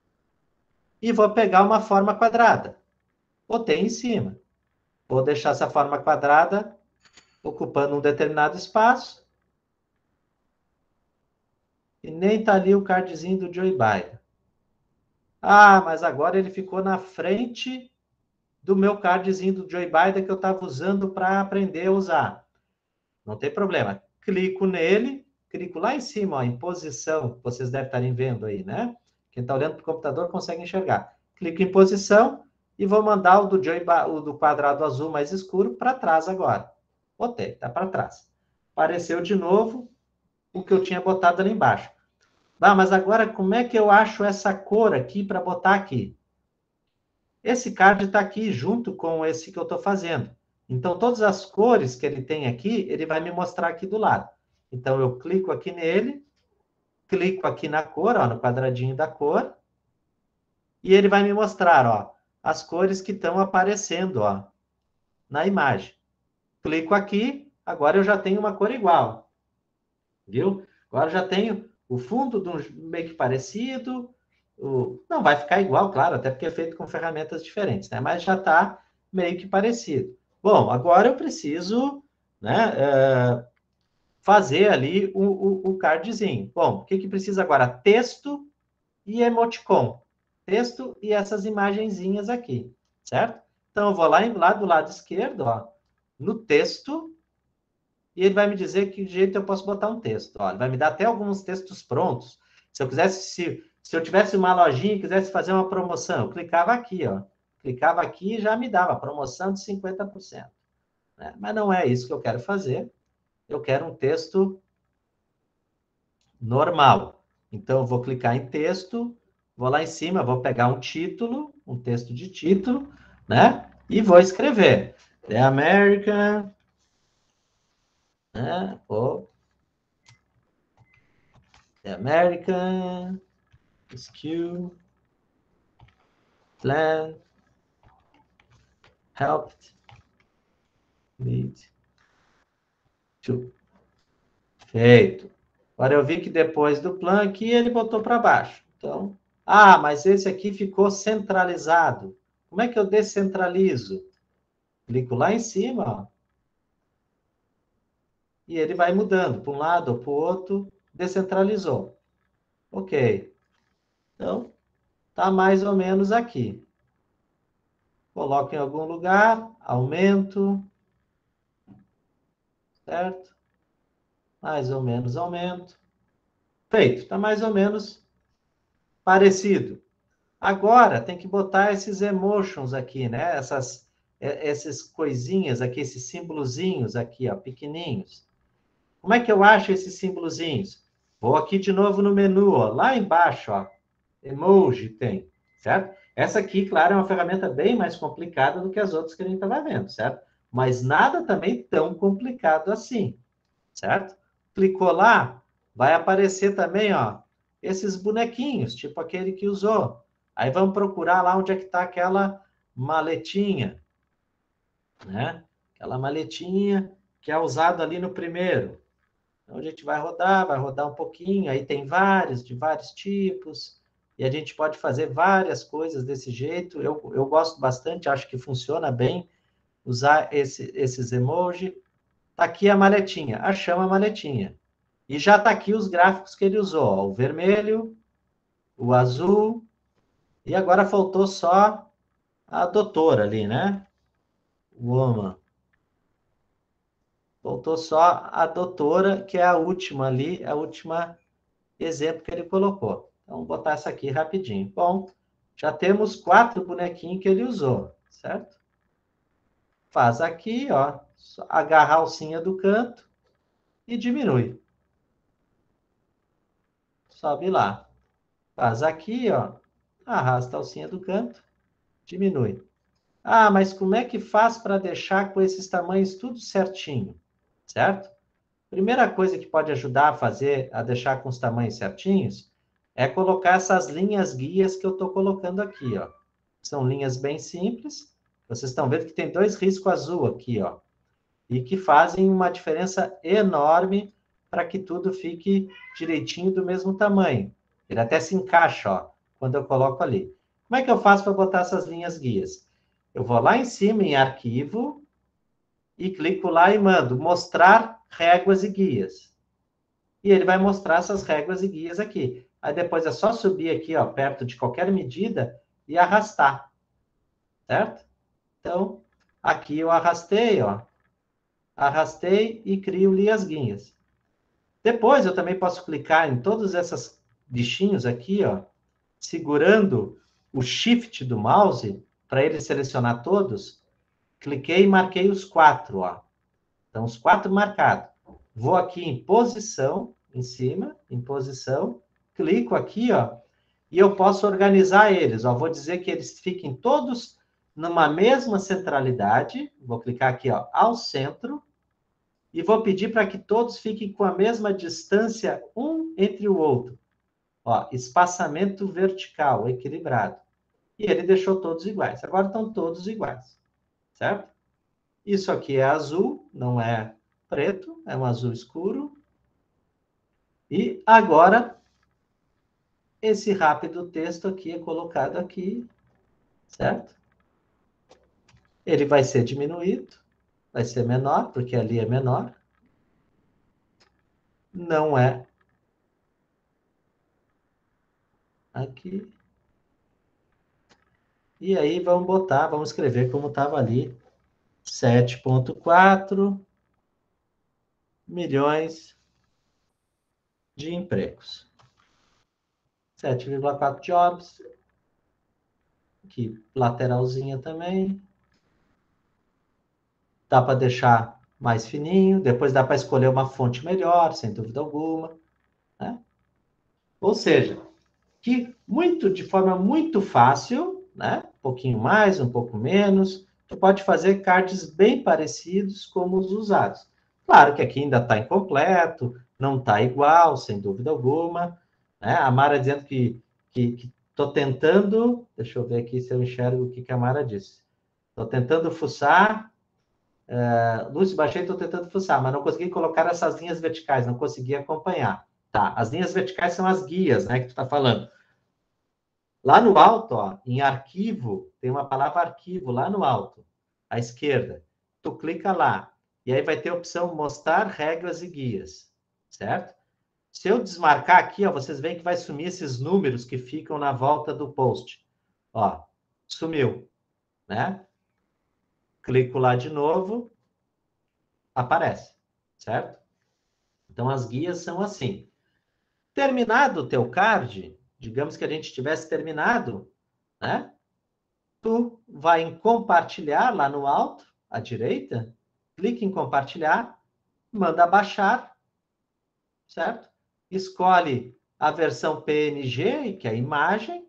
e vou pegar uma forma quadrada. Botei em cima. Vou deixar essa forma quadrada ocupando um determinado espaço. E nem está ali o cardzinho do Joe Biden. Ah, mas agora ele ficou na frente do meu cardzinho do Joe Biden que eu estava usando para aprender a usar. Não tem problema. Clico nele, clico lá em cima, ó, em posição, vocês devem estarem vendo aí, né? Quem está olhando para o computador consegue enxergar. Clico em posição e vou mandar o do, Joe, o do quadrado azul mais escuro para trás agora. Botei, tá para trás. Apareceu de novo o que eu tinha botado ali embaixo. Ah, mas agora como é que eu acho essa cor aqui para botar aqui? Esse card está aqui junto com esse que eu estou fazendo. Então, todas as cores que ele tem aqui, ele vai me mostrar aqui do lado. Então, eu clico aqui nele, clico aqui na cor, ó, no quadradinho da cor, e ele vai me mostrar, ó, as cores que estão aparecendo, ó, na imagem. Clico aqui, agora eu já tenho uma cor igual. Viu? Agora eu já tenho o fundo de um meio que parecido. O... Não vai ficar igual, claro, até porque é feito com ferramentas diferentes, né? Mas já está meio que parecido. Bom, agora eu preciso, né, uh, fazer ali o, o, o cardzinho. Bom, o que, que precisa agora? Texto e emoticon. Texto e essas imagenzinhas aqui, certo? Então, eu vou lá, lá do lado esquerdo, ó, no texto, e ele vai me dizer que jeito eu posso botar um texto. Ó, ele vai me dar até alguns textos prontos. Se eu quisesse, se, se eu tivesse uma lojinha e quisesse fazer uma promoção, eu clicava aqui, ó. Clicava aqui e já me dava promoção de cinquenta por cento. Né? Mas não é isso que eu quero fazer. Eu quero um texto normal. Então, eu vou clicar em texto, vou lá em cima, vou pegar um título, um texto de título, né? E vou escrever. The American... Né? Oh. The American Skill Plan helped Lead to. Feito. Agora eu vi que depois do plan aqui, ele botou para baixo. Então, ah, mas esse aqui ficou centralizado. Como é que eu descentralizo? Clico lá em cima, ó, e ele vai mudando para um lado ou para o outro, descentralizou. Ok. Então, tá mais ou menos aqui. Coloco em algum lugar, aumento, certo? Mais ou menos aumento. Feito, tá mais ou menos parecido. Agora, tem que botar esses emotions aqui, né? Essas, essas coisinhas aqui, esses símbolozinhos aqui, ó, pequenininhos. Como é que eu acho esses símbolozinhos? Vou aqui de novo no menu, ó, lá embaixo, ó, emoji tem, certo? Essa aqui, claro, é uma ferramenta bem mais complicada do que as outras que a gente estava vendo, certo? Mas nada também tão complicado assim, certo? Clicou lá, vai aparecer também, ó, esses bonequinhos, tipo aquele que usou. Aí vamos procurar lá onde é que está aquela maletinha, né? Aquela maletinha que é usada ali no primeiro. Então, a gente vai rodar, vai rodar um pouquinho, aí tem vários, de vários tipos, e a gente pode fazer várias coisas desse jeito. Eu, eu gosto bastante, acho que funciona bem usar esse, esses emojis. Está aqui a maletinha, achamos a maletinha. E já está aqui os gráficos que ele usou, ó, o vermelho, o azul, e agora faltou só a doutora ali, né? Woman. Faltou só a doutora, que é a última ali, a última exemplo que ele colocou. Então, vou botar essa aqui rapidinho. Bom, já temos quatro bonequinhos que ele usou, certo? Faz aqui, ó, agarra a alcinha do canto e diminui. Sobe lá. Faz aqui, ó, arrasta a alcinha do canto, diminui. Ah, mas como é que faz para deixar com esses tamanhos tudo certinho, certo? Primeira coisa que pode ajudar a fazer, a deixar com os tamanhos certinhos, é colocar essas linhas guias que eu estou colocando aqui, ó. São linhas bem simples. Vocês estão vendo que tem dois riscos azul aqui, ó. E que fazem uma diferença enorme para que tudo fique direitinho do mesmo tamanho. Ele até se encaixa, ó, quando eu coloco ali. Como é que eu faço para botar essas linhas guias? Eu vou lá em cima em arquivo e clico lá e mando mostrar réguas e guias. E ele vai mostrar essas réguas e guias aqui. Aí depois é só subir aqui, ó, perto de qualquer medida e arrastar. Certo? Então, aqui eu arrastei, ó. Arrastei e crio ali as guias. Depois eu também posso clicar em todos esses bichinhos aqui, ó, segurando o shift do mouse para ele selecionar todos. Cliquei e marquei os quatro, ó. Então, os quatro marcados. Vou aqui em posição, em cima, em posição, clico aqui, ó, e eu posso organizar eles, ó. Vou dizer que eles fiquem todos numa mesma centralidade. Vou clicar aqui, ó, ao centro, e vou pedir para que todos fiquem com a mesma distância um entre o outro. Ó, espaçamento vertical, equilibrado. E ele deixou todos iguais. Agora estão todos iguais, certo? Isso aqui é azul, não é preto, é um azul escuro. E agora, esse rápido texto aqui é colocado aqui, certo? Ele vai ser diminuído, vai ser menor, porque ali é menor. Não é aqui. E aí vamos botar, vamos escrever como estava ali, sete vírgula quatro milhões de empregos. sete vírgula quatro jobs. Aqui, lateralzinha também. Dá para deixar mais fininho. Depois dá para escolher uma fonte melhor, sem dúvida alguma, né? Ou seja, que muito, de forma muito fácil, né? Um pouquinho mais, um pouco menos, tu pode fazer cards bem parecidos como os usados. Claro que aqui ainda está incompleto, não está igual, sem dúvida alguma, né? A Mara dizendo que estou tentando, deixa eu ver aqui se eu enxergo o que, que a Mara disse. Estou tentando fuçar Uh, Lúcio, baixei, estou tentando fuçar, mas não consegui colocar essas linhas verticais, não consegui acompanhar. Tá, as linhas verticais são as guias, né, que tu está falando. Lá no alto, ó, em arquivo, tem uma palavra arquivo lá no alto, à esquerda. Tu clica lá, e aí vai ter a opção mostrar regras e guias, certo? Se eu desmarcar aqui, ó, vocês veem que vai sumir esses números que ficam na volta do post. Ó, sumiu, né? Clico lá de novo, aparece, certo? Então, as guias são assim. Terminado o teu card, digamos que a gente tivesse terminado, né? Tu vai em compartilhar lá no alto, à direita, clica em compartilhar, manda baixar, certo? Escolhe a versão P N G, que é a imagem,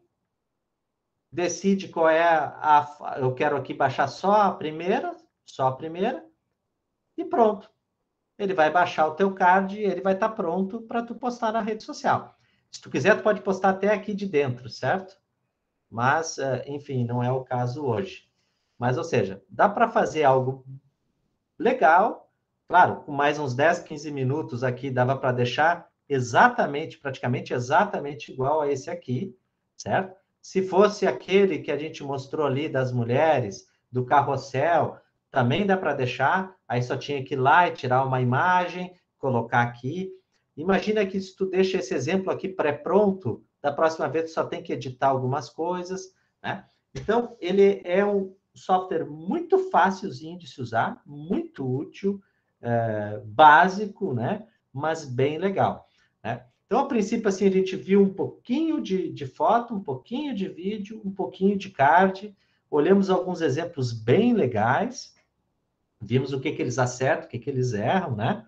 decide qual é a... Eu quero aqui baixar só a primeira, só a primeira, e pronto. Ele vai baixar o teu card e ele vai estar pronto para tu postar na rede social. Se tu quiser, tu pode postar até aqui de dentro, certo? Mas, enfim, não é o caso hoje. Mas, ou seja, dá para fazer algo legal. Claro, com mais uns dez, quinze minutos aqui, dava para deixar exatamente, praticamente exatamente igual a esse aqui, certo? Se fosse aquele que a gente mostrou ali das mulheres, do carrossel, também dá para deixar. Aí só tinha que ir lá e tirar uma imagem, colocar aqui. Imagina que se tu deixa esse exemplo aqui pré-pronto, da próxima vez tu só tem que editar algumas coisas, né? Então, ele é um software muito fácilzinho de se usar, muito útil, é, básico, né? Mas bem legal, né? Então, a princípio, assim, a gente viu um pouquinho de, de foto, um pouquinho de vídeo, um pouquinho de card, olhamos alguns exemplos bem legais, vimos o que, que eles acertam, o que, que eles erram, né?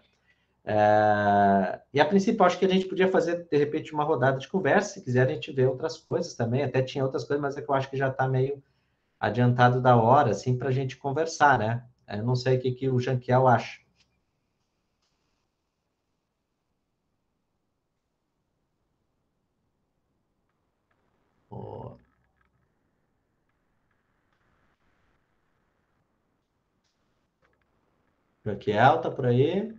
É, e a princípio, acho que a gente podia fazer, de repente, uma rodada de conversa. Se quiser, a gente vê outras coisas também. Até tinha outras coisas, mas é que eu acho que já está meio adiantado da hora, assim, para a gente conversar, né? Eu não sei o que, que o Janquiel acha. Oh. Janquiel, tá por aí?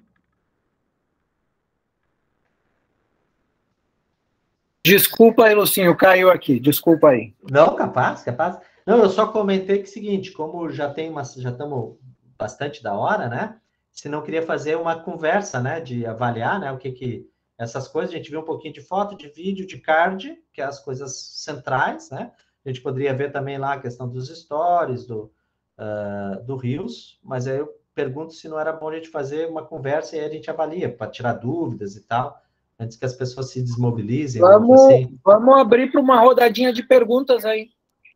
Desculpa aí, Lucinho, caiu aqui. Desculpa aí. Não, capaz, capaz. Não, eu só comentei que é o seguinte, como já tem uma, já estamos bastante da hora, né? Se não queria fazer uma conversa, né? De avaliar, né? O que que essas coisas, a gente viu um pouquinho de foto, de vídeo, de card, que é as coisas centrais, né? A gente poderia ver também lá a questão dos stories, do, uh, do Reels, mas aí eu pergunto se não era bom a gente fazer uma conversa e aí a gente avalia, para tirar dúvidas e tal, antes que as pessoas se desmobilizem. Vamos, assim. vamos abrir para uma rodadinha de perguntas aí.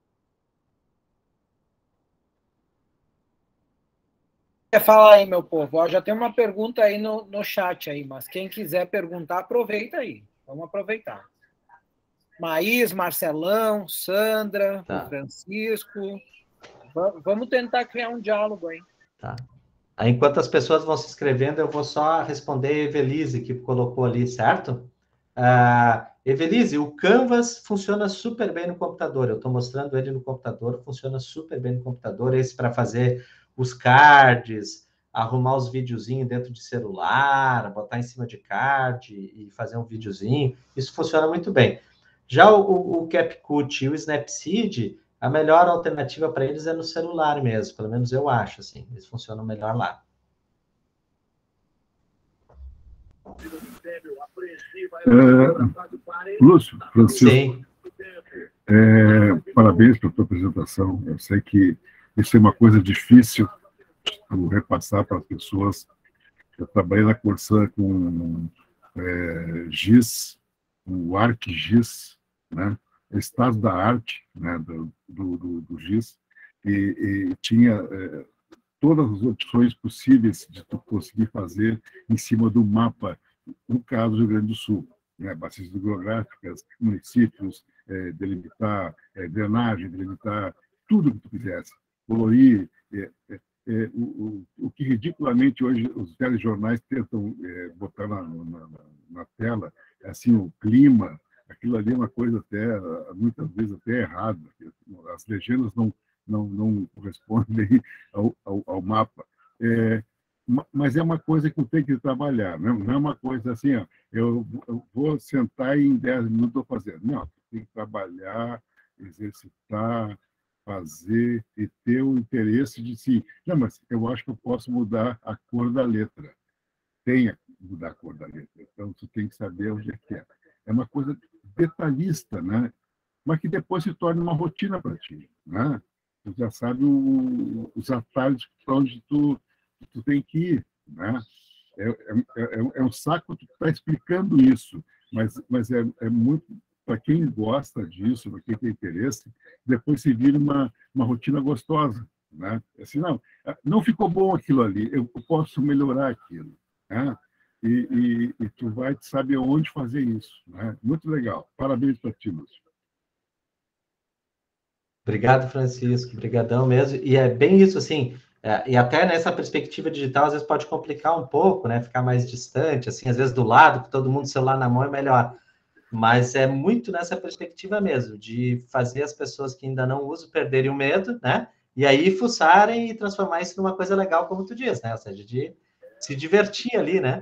Quer falar aí, meu povo? Ó, já tem uma pergunta aí no, no chat aí, mas quem quiser perguntar, aproveita aí. Vamos aproveitar. Maís, Marcelão, Sandra, tá. Francisco. Vamos tentar criar um diálogo aí. Tá. Aí, enquanto as pessoas vão se inscrevendo, eu vou só responder a Evelise, que colocou ali, certo? Uh, Evelise, o Canvas funciona super bem no computador. Eu estou mostrando ele no computador, funciona super bem no computador. Esse para fazer os cards, arrumar os videozinhos dentro de celular, botar em cima de card e fazer um videozinho. Isso funciona muito bem. Já o, o, o CapCut e o Snapseed, a melhor alternativa para eles é no celular mesmo, pelo menos eu acho, assim, eles funcionam melhor lá. É, Lúcio, Francisco, é, parabéns pela tua apresentação. Eu sei que isso é uma coisa difícil de repassar para as pessoas. Eu trabalhei na Corsan com é, GIS, o ArcGIS, né? Estado da arte, né, do, do, do GIS, e, e tinha é, todas as opções possíveis de tu conseguir fazer em cima do mapa, no caso do Rio Grande do Sul, né, bacias hidrográficas, municípios, é, delimitar é, drenagem, delimitar tudo que tu quisesse, colorir, é, é, é, o, o, o que ridiculamente hoje os telejornais tentam é, botar na, na, na tela, assim, o clima. Aquilo ali é uma coisa até, muitas vezes até errada. As legendas não, não, não correspondem ao, ao, ao mapa. É, mas é uma coisa que eu tenho que trabalhar, não, não é uma coisa assim, ó, eu, eu vou sentar e em dez minutos estou fazendo. Não, tem que trabalhar, exercitar, fazer e ter o interesse de si. Não, mas eu acho que eu posso mudar a cor da letra. Tenha que mudar a cor da letra. Então, tu tem que saber onde é que é. É uma coisa detalhista, né? Mas que depois se torna uma rotina para ti, né? Tu já sabe o, os atalhos para onde tu, tu tem que ir, né? É, é, é, é um saco tu tá explicando isso, mas, mas é, é muito... Para quem gosta disso, para quem tem interesse, depois se vira uma, uma rotina gostosa, né? Assim, não, não ficou bom aquilo ali, eu posso melhorar aquilo, né? E, e, e tu vai saber onde fazer isso, né? Muito legal. Parabéns para ti, Lúcio. Obrigado, Francisco. Obrigadão mesmo. E é bem isso, assim, é, e até nessa perspectiva digital, às vezes pode complicar um pouco, né? Ficar mais distante, assim, às vezes do lado, com todo mundo celular na mão é melhor. Mas é muito nessa perspectiva mesmo, de fazer as pessoas que ainda não usam perderem o medo, né? E aí fuçarem e transformar isso numa coisa legal, como tu diz, né? Ou seja, de se divertir ali, né?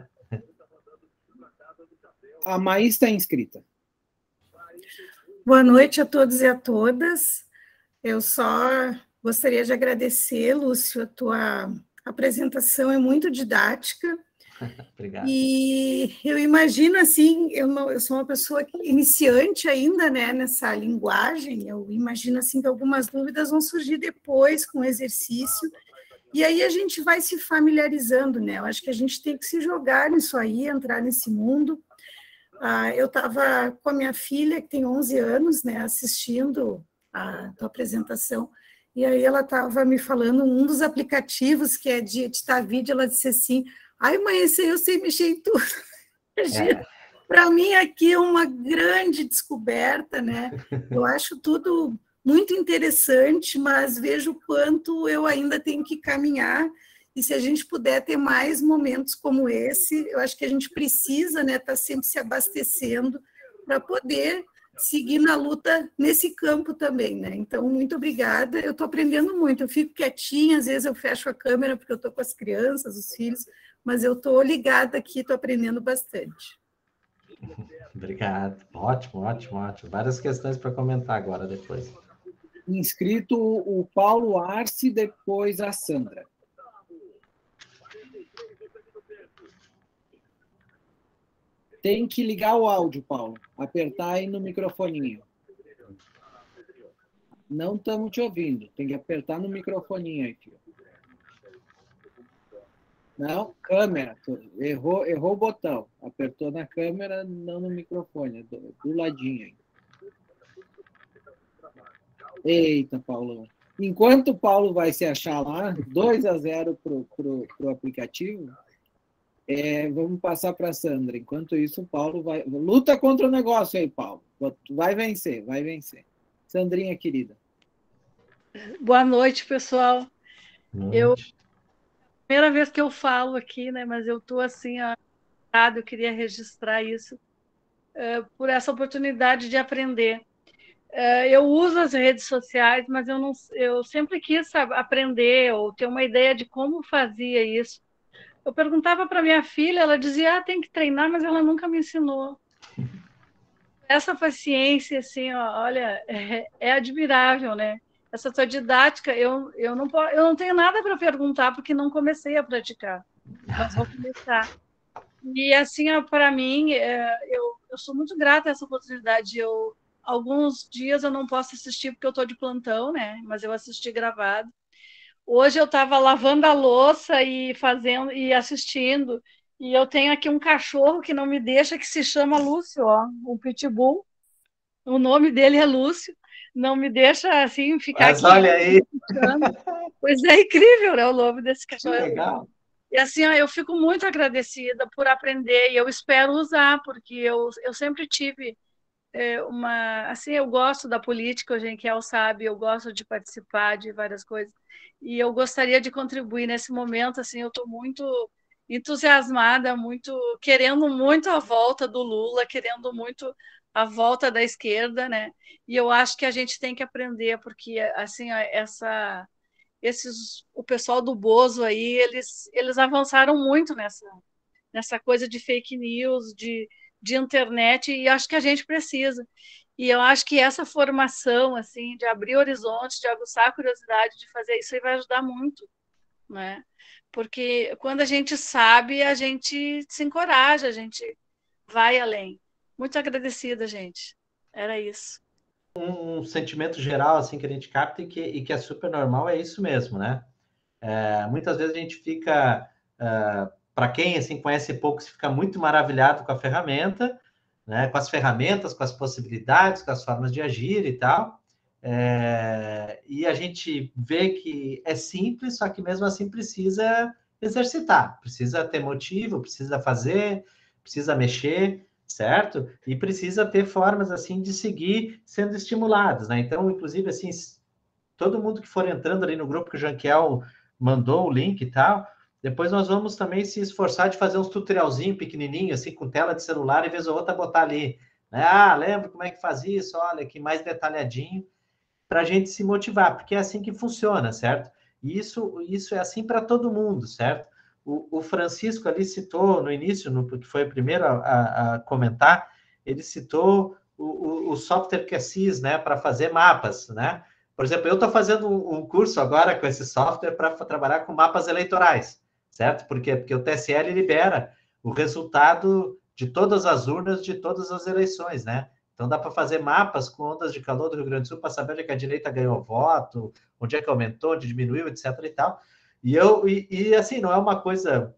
A Maís está inscrita. Boa noite a todos e a todas. Eu só gostaria de agradecer, Lúcio, a tua apresentação é muito didática. Obrigado. E eu imagino, assim, eu, não, eu sou uma pessoa iniciante ainda, né, nessa linguagem, eu imagino, assim, que algumas dúvidas vão surgir depois com o exercício, e aí a gente vai se familiarizando, né, eu acho que a gente tem que se jogar nisso aí, entrar nesse mundo. Ah, eu estava com a minha filha, que tem onze anos, né, assistindo a tua apresentação, e aí ela estava me falando um dos aplicativos que é de editar vídeo, ela disse assim: ai, mãe, esse aí eu sei mexer em tudo. É. Para mim, aqui é uma grande descoberta, né? Eu acho tudo muito interessante, mas vejo o quanto eu ainda tenho que caminhar, e se a gente puder ter mais momentos como esse, eu acho que a gente precisa, né, estar sempre se abastecendo para poder seguir na luta nesse campo também, né? Então, muito obrigada. Eu estou aprendendo muito, eu fico quietinha, às vezes eu fecho a câmera porque eu estou com as crianças, os filhos, mas eu estou ligada aqui, estou aprendendo bastante. Obrigado. Ótimo, ótimo, ótimo. Várias questões para comentar agora, depois. Inscrito o Paulo Arce, depois a Sandra. Tem que ligar o áudio, Paulo. Apertar aí no microfoninho. Não estamos te ouvindo. Tem que apertar no microfoninho aqui. Não, câmera. Errou, errou o botão. Apertou na câmera, não no microfone. Do, do ladinho aí. Eita, Paulo. Enquanto o Paulo vai se achar lá, dois a zero para o aplicativo, é, vamos passar para a Sandra. Enquanto isso, o Paulo vai... Luta contra o negócio aí, Paulo. Vai vencer, vai vencer. Sandrinha, querida. Boa noite, pessoal. Boa eu... noite. Primeira vez que eu falo aqui, né? Mas eu estou assim, ó, eu queria registrar isso uh, por essa oportunidade de aprender. Uh, eu uso as redes sociais, mas eu, não, eu sempre quis sabe, aprender ou ter uma ideia de como fazia isso. Eu perguntava para minha filha, ela dizia, ah, tem que treinar, mas ela nunca me ensinou. Essa paciência, assim, ó, olha, é, é admirável, né? Essa tua didática, eu, eu, não, eu não tenho nada para perguntar, porque não comecei a praticar, mas vou começar. E, assim, para mim, é, eu, eu sou muito grata a essa oportunidade. Eu, alguns dias eu não posso assistir, porque eu estou de plantão, né? Mas eu assisti gravado. Hoje eu estava lavando a louça e fazendo e assistindo, e eu tenho aqui um cachorro que não me deixa, que se chama Lúcio, ó, um pitbull. O nome dele é Lúcio. Não me deixa, assim, ficar Mas aqui. olha aí. Pois é incrível, né, o nome desse cachorro. Que legal. E assim, ó, eu fico muito agradecida por aprender, e eu espero usar, porque eu, eu sempre tive é, uma... Assim, eu gosto da política, o Genquiel sabe, eu gosto de participar de várias coisas, e eu gostaria de contribuir nesse momento, assim, eu estou muito entusiasmada, muito querendo muito a volta do Lula, querendo muito a volta da esquerda, né? E eu acho que a gente tem que aprender, porque assim, essa, esses, o pessoal do Bozo aí, eles, eles avançaram muito nessa, nessa coisa de fake news, de, de internet, e acho que a gente precisa. E eu acho que essa formação, assim, de abrir horizontes, de aguçar a curiosidade, de fazer isso aí vai ajudar muito, né? Porque quando a gente sabe, a gente se encoraja, a gente vai além. Muito agradecida, gente. Era isso. Um, um sentimento geral, assim, que a gente capta e que, e que é super normal, é isso mesmo, né? É, muitas vezes a gente fica... Uh, para quem, assim, conhece pouco, se fica muito maravilhado com a ferramenta, né, com as ferramentas, com as possibilidades, com as formas de agir e tal. É, e a gente vê que é simples, só que mesmo assim precisa exercitar, precisa ter motivo, precisa fazer, precisa mexer, certo? E precisa ter formas, assim, de seguir sendo estimulados, né? Então, inclusive, assim, todo mundo que for entrando ali no grupo que o Janquiel mandou o link e tal, depois nós vamos também se esforçar de fazer uns tutorialzinho pequenininho, assim, com tela de celular, e vez ou outra botar ali, né? Ah, lembra como é que faz isso? Olha, aqui mais detalhadinho, para a gente se motivar, porque é assim que funciona, certo? E isso, isso é assim para todo mundo, certo? O, o Francisco ali citou no início, no, que foi o primeiro a, a, a comentar, ele citou o, o, o software que é C I S, né, para fazer mapas, né? Por exemplo, eu estou fazendo um, um curso agora com esse software para trabalhar com mapas eleitorais, certo? Por quê? Porque o T S L libera o resultado de todas as urnas de todas as eleições, né? Então, dá para fazer mapas com ondas de calor do Rio Grande do Sul para saber onde é que a direita ganhou voto, onde é que aumentou, onde diminuiu, etc e tal. E, eu, e, e assim, não é uma coisa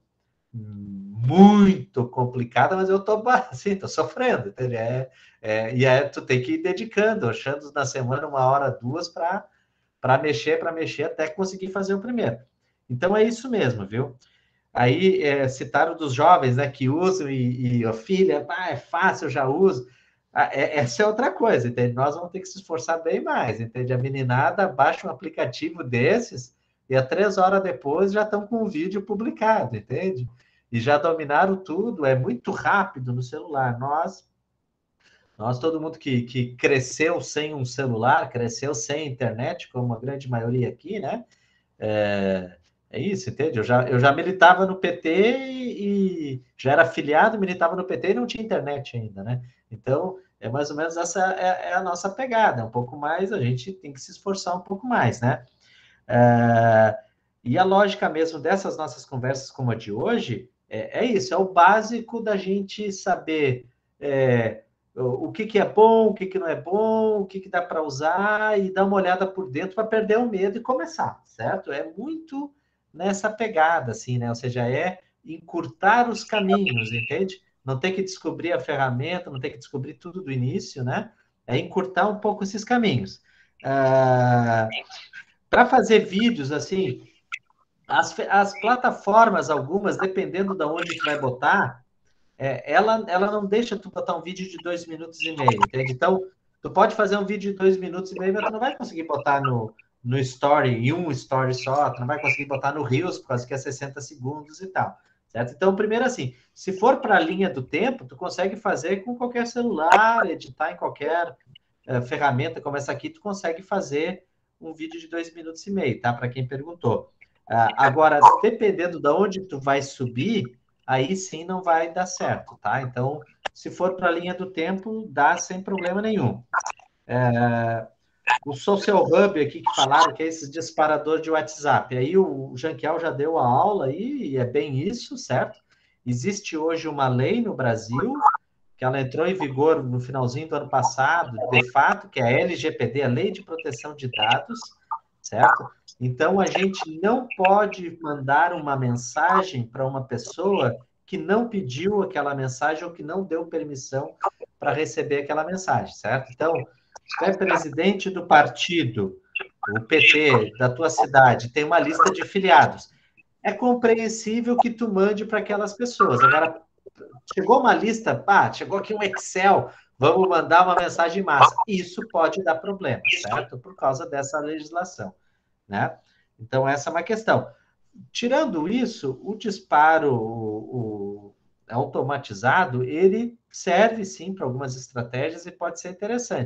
muito complicada, mas eu estou assim, tô sofrendo, entendeu? É, é, e é, tu tem que ir dedicando, achando na semana uma hora, duas, para mexer, para mexer, até conseguir fazer o primeiro. Então, é isso mesmo, viu? Aí, é, citaram dos jovens, né, que usam e, e a filha, ah, é fácil, eu já uso. Ah, é, essa é outra coisa, entende? Nós vamos ter que se esforçar bem mais, entende? A meninada baixa um aplicativo desses e a três horas depois já estão com o vídeo publicado, entende? E já dominaram tudo, é muito rápido no celular. Nós, nós todo mundo que, que cresceu sem um celular, cresceu sem internet, como a grande maioria aqui, né? É, é isso, entende? Eu já, eu já militava no P T e, e já era afiliado, militava no P T e não tinha internet ainda, né? Então, é mais ou menos essa é, é a nossa pegada, um pouco mais, a gente tem que se esforçar um pouco mais, né? É, e a lógica mesmo dessas nossas conversas como a de hoje é, é isso, é o básico da gente saber é, o, o que, que é bom, o que, que não é bom, o que, que dá para usar e dar uma olhada por dentro para perder o medo e começar, certo? É muito nessa pegada, assim, né? Ou seja, é encurtar os caminhos, entende? Não tem que descobrir a ferramenta, não tem que descobrir tudo do início, né? É encurtar um pouco esses caminhos. Ah, para fazer vídeos, assim, as, as plataformas, algumas, dependendo de onde tu vai botar, é, ela, ela não deixa tu botar um vídeo de dois minutos e meio, entende? Então, tu pode fazer um vídeo de dois minutos e meio, mas tu não vai conseguir botar no, no Story, em um Story só, tu não vai conseguir botar no Reels, por causa que é sessenta segundos e tal, certo? Então, primeiro assim, se for para a linha do tempo, tu consegue fazer com qualquer celular, editar em qualquer uh, ferramenta como essa aqui, tu consegue fazer um vídeo de dois minutos e meio, tá? Para quem perguntou. Uh, agora, dependendo de onde tu vai subir, aí sim não vai dar certo, tá? Então, se for para a linha do tempo, dá sem problema nenhum. É, o Social Hub aqui que falaram que é esse disparador de WhatsApp. Aí o Janquiel já deu a aula aí, e é bem isso, certo? Existe hoje uma lei no Brasil, que ela entrou em vigor no finalzinho do ano passado, de fato, que é a L G P D, a Lei de Proteção de Dados, certo? Então, a gente não pode mandar uma mensagem para uma pessoa que não pediu aquela mensagem ou que não deu permissão para receber aquela mensagem, certo? Então, se tu é presidente do partido, o P T da tua cidade, tem uma lista de filiados, é compreensível que tu mande para aquelas pessoas. Agora, chegou uma lista, pá, chegou aqui um Excel, vamos mandar uma mensagem em massa. Isso pode dar problema, certo? Por causa dessa legislação, né? Então, essa é uma questão. Tirando isso, o disparo o, o automatizado, ele serve, sim, para algumas estratégias e pode ser interessante.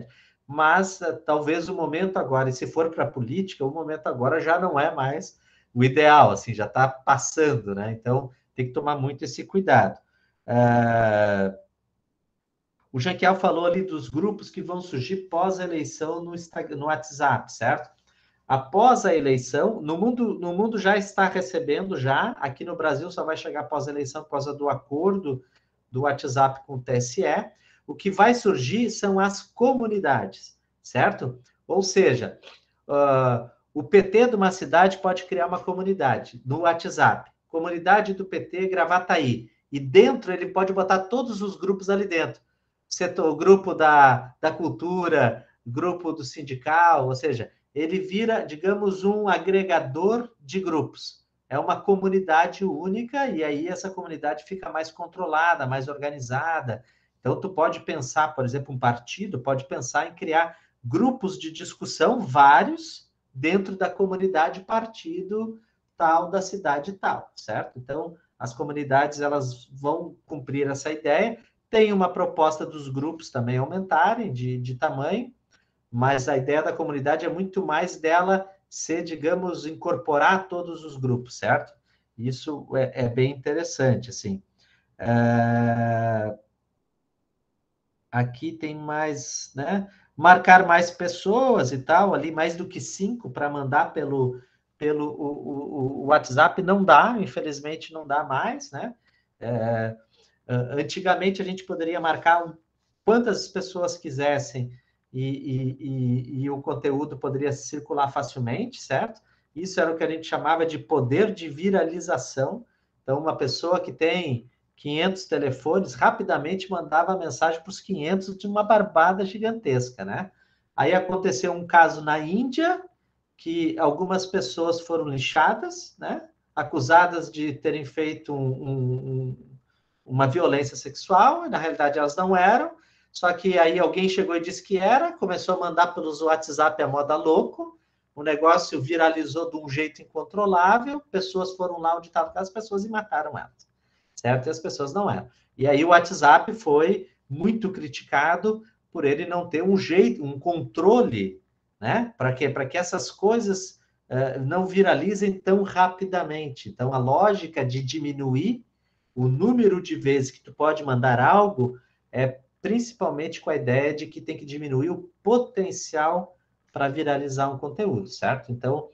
mas uh, talvez o momento agora, e se for para a política, o momento agora já não é mais o ideal, assim, já está passando, né? Então, tem que tomar muito esse cuidado. Uh, o Janquiel falou ali dos grupos que vão surgir pós-eleição no, no WhatsApp, certo? Após a eleição, no mundo, no mundo já está recebendo, já, aqui no Brasil só vai chegar após a eleição por causa do acordo do WhatsApp com o T S E. O que vai surgir são as comunidades, certo? Ou seja, uh, o P T de uma cidade pode criar uma comunidade no WhatsApp, comunidade do P T Gravataí, e dentro ele pode botar todos os grupos ali dentro. Setor, o grupo da, da cultura, grupo do sindical, ou seja, ele vira, digamos, um agregador de grupos. É uma comunidade única, e aí essa comunidade fica mais controlada, mais organizada. Então, tu pode pensar, por exemplo, um partido pode pensar em criar grupos de discussão, vários, dentro da comunidade partido tal, da cidade tal, certo? Então, as comunidades, elas vão cumprir essa ideia. Tem uma proposta dos grupos também aumentarem de, de tamanho, mas a ideia da comunidade é muito mais dela ser, digamos, incorporar todos os grupos, certo? Isso é, é bem interessante, assim. É... Aqui tem mais, né? Marcar mais pessoas e tal, ali mais do que cinco para mandar pelo, pelo o, o, o WhatsApp não dá, infelizmente não dá mais, né? É... Antigamente a gente poderia marcar quantas pessoas quisessem e, e, e, e o conteúdo poderia circular facilmente, certo? Isso era o que a gente chamava de poder de viralização. Então, uma pessoa que tem quinhentos telefones, rapidamente mandava mensagem para os quinhentos de uma barbada gigantesca, né? Aí aconteceu um caso na Índia, que algumas pessoas foram lixadas, né? Acusadas de terem feito um, um, uma violência sexual, e na realidade elas não eram, só que aí alguém chegou e disse que era, começou a mandar pelos WhatsApp a moda louco, o negócio viralizou de um jeito incontrolável, pessoas foram lá onde estavam aquelas pessoas e mataram elas, certo? E as pessoas não eram. E aí o WhatsApp foi muito criticado por ele não ter um jeito, um controle, né? Para quê? Para que essas coisas uh, não viralizem tão rapidamente. Então, a lógica de diminuir o número de vezes que tu pode mandar algo é principalmente com a ideia de que tem que diminuir o potencial para viralizar um conteúdo, certo? Então,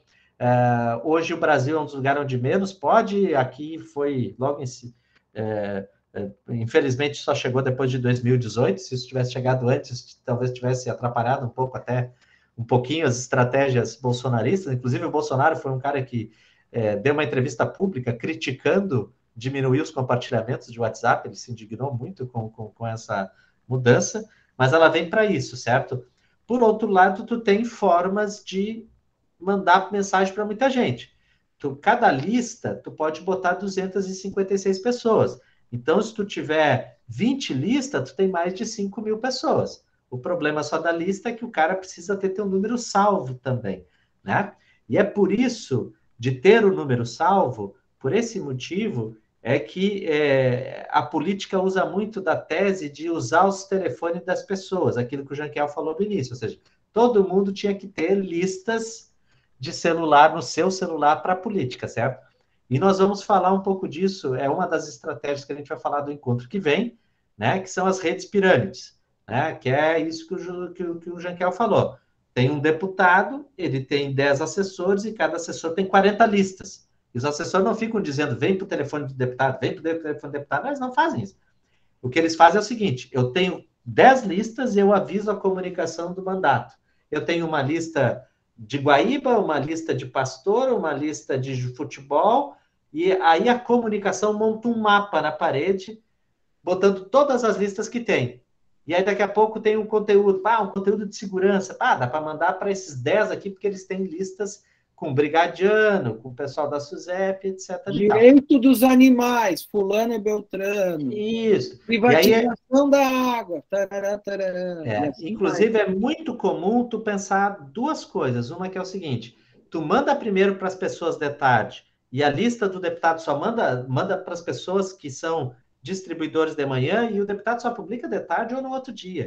uh, hoje o Brasil é um dos lugares onde menos pode, aqui foi logo em si, uh, uh, infelizmente só chegou depois de dois mil e dezoito, se isso tivesse chegado antes, talvez tivesse atrapalhado um pouco até, um pouquinho as estratégias bolsonaristas, inclusive o Bolsonaro foi um cara que uh, deu uma entrevista pública criticando diminuir os compartilhamentos de WhatsApp, ele se indignou muito com, com, com essa mudança, mas ela vem para isso, certo? Por outro lado, tu tem formas de mandar mensagem para muita gente. Tu, cada lista, tu pode botar duzentas e cinquenta e seis pessoas. Então, se tu tiver vinte listas, tu tem mais de cinco mil pessoas. O problema só da lista é que o cara precisa ter teu número salvo também, né? E é por isso, de ter o número salvo, por esse motivo, é que é, a política usa muito da tese de usar os telefones das pessoas, aquilo que o Janquiel falou no início, ou seja, todo mundo tinha que ter listas de celular no seu celular para a política, certo? E nós vamos falar um pouco disso, é uma das estratégias que a gente vai falar do encontro que vem, né, que são as redes pirâmides, né, que é isso que o, que, que o Janquiel falou. Tem um deputado, ele tem dez assessores e cada assessor tem quarenta listas. E os assessores não ficam dizendo, vem para o telefone do deputado, vem para o telefone do deputado, eles não fazem isso. O que eles fazem é o seguinte, eu tenho dez listas e eu aviso a comunicação do mandato. Eu tenho uma lista de Guaíba, uma lista de pastor, uma lista de futebol, e aí a comunicação monta um mapa na parede, botando todas as listas que tem. E aí daqui a pouco tem um conteúdo, ah, um conteúdo de segurança, ah, dá para mandar para esses dez aqui, porque eles têm listas com brigadiano, com o pessoal da SUSEP, etcétera. Direito dos animais, fulano e beltrano. Isso. Privatização aí, da água. Tarará, tarará, é, assim inclusive, vai. é muito comum tu pensar duas coisas. Uma que é o seguinte, tu manda primeiro para as pessoas de tarde, e a lista do deputado só manda, manda para as pessoas que são distribuidores de manhã, e o deputado só publica de tarde ou no outro dia.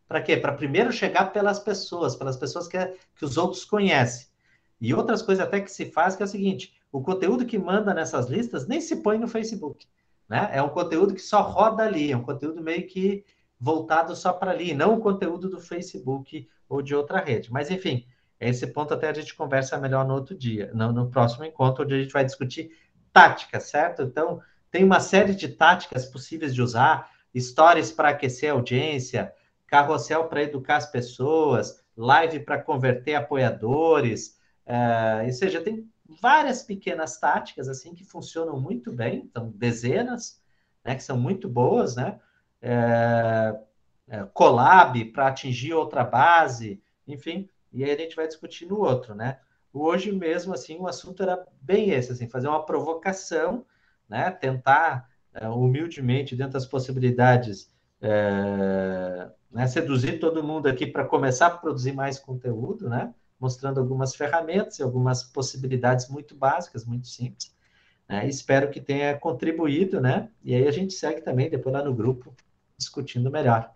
para quê? Para primeiro chegar pelas pessoas, pelas pessoas que, que os outros conhecem. E outras coisas até que se faz, que é o seguinte, o conteúdo que manda nessas listas nem se põe no Facebook, né? É um conteúdo que só roda ali, é um conteúdo meio que voltado só para ali, não o conteúdo do Facebook ou de outra rede. Mas, enfim, esse ponto até a gente conversa melhor no outro dia, no, no próximo encontro, onde a gente vai discutir táticas, certo? Então, tem uma série de táticas possíveis de usar, stories para aquecer a audiência, carrossel para educar as pessoas, live para converter apoiadores, uh, ou seja, tem várias pequenas táticas assim que funcionam muito bem, então dezenas, né, que são muito boas, né? É, é, collab para atingir outra base, enfim, e aí a gente vai discutir no outro, né? Hoje mesmo, assim, o assunto era bem esse, assim, fazer uma provocação, né? Tentar, é, humildemente, dentro das possibilidades, é, né, seduzir todo mundo aqui para começar a produzir mais conteúdo, né? Mostrando algumas ferramentas e algumas possibilidades muito básicas, muito simples, né? Espero que tenha contribuído, né? E aí a gente segue também depois lá no grupo, discutindo melhor.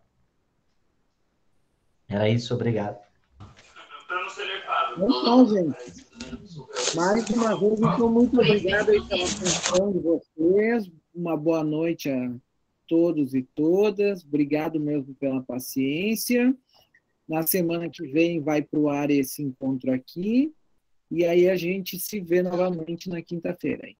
Era isso, obrigado. Então, gente, mais uma vez, então, muito obrigado aí pela atenção de vocês. Uma boa noite a todos e todas. Obrigado mesmo pela paciência. Na semana que vem vai para o ar esse encontro aqui. E aí a gente se vê novamente na quinta-feira.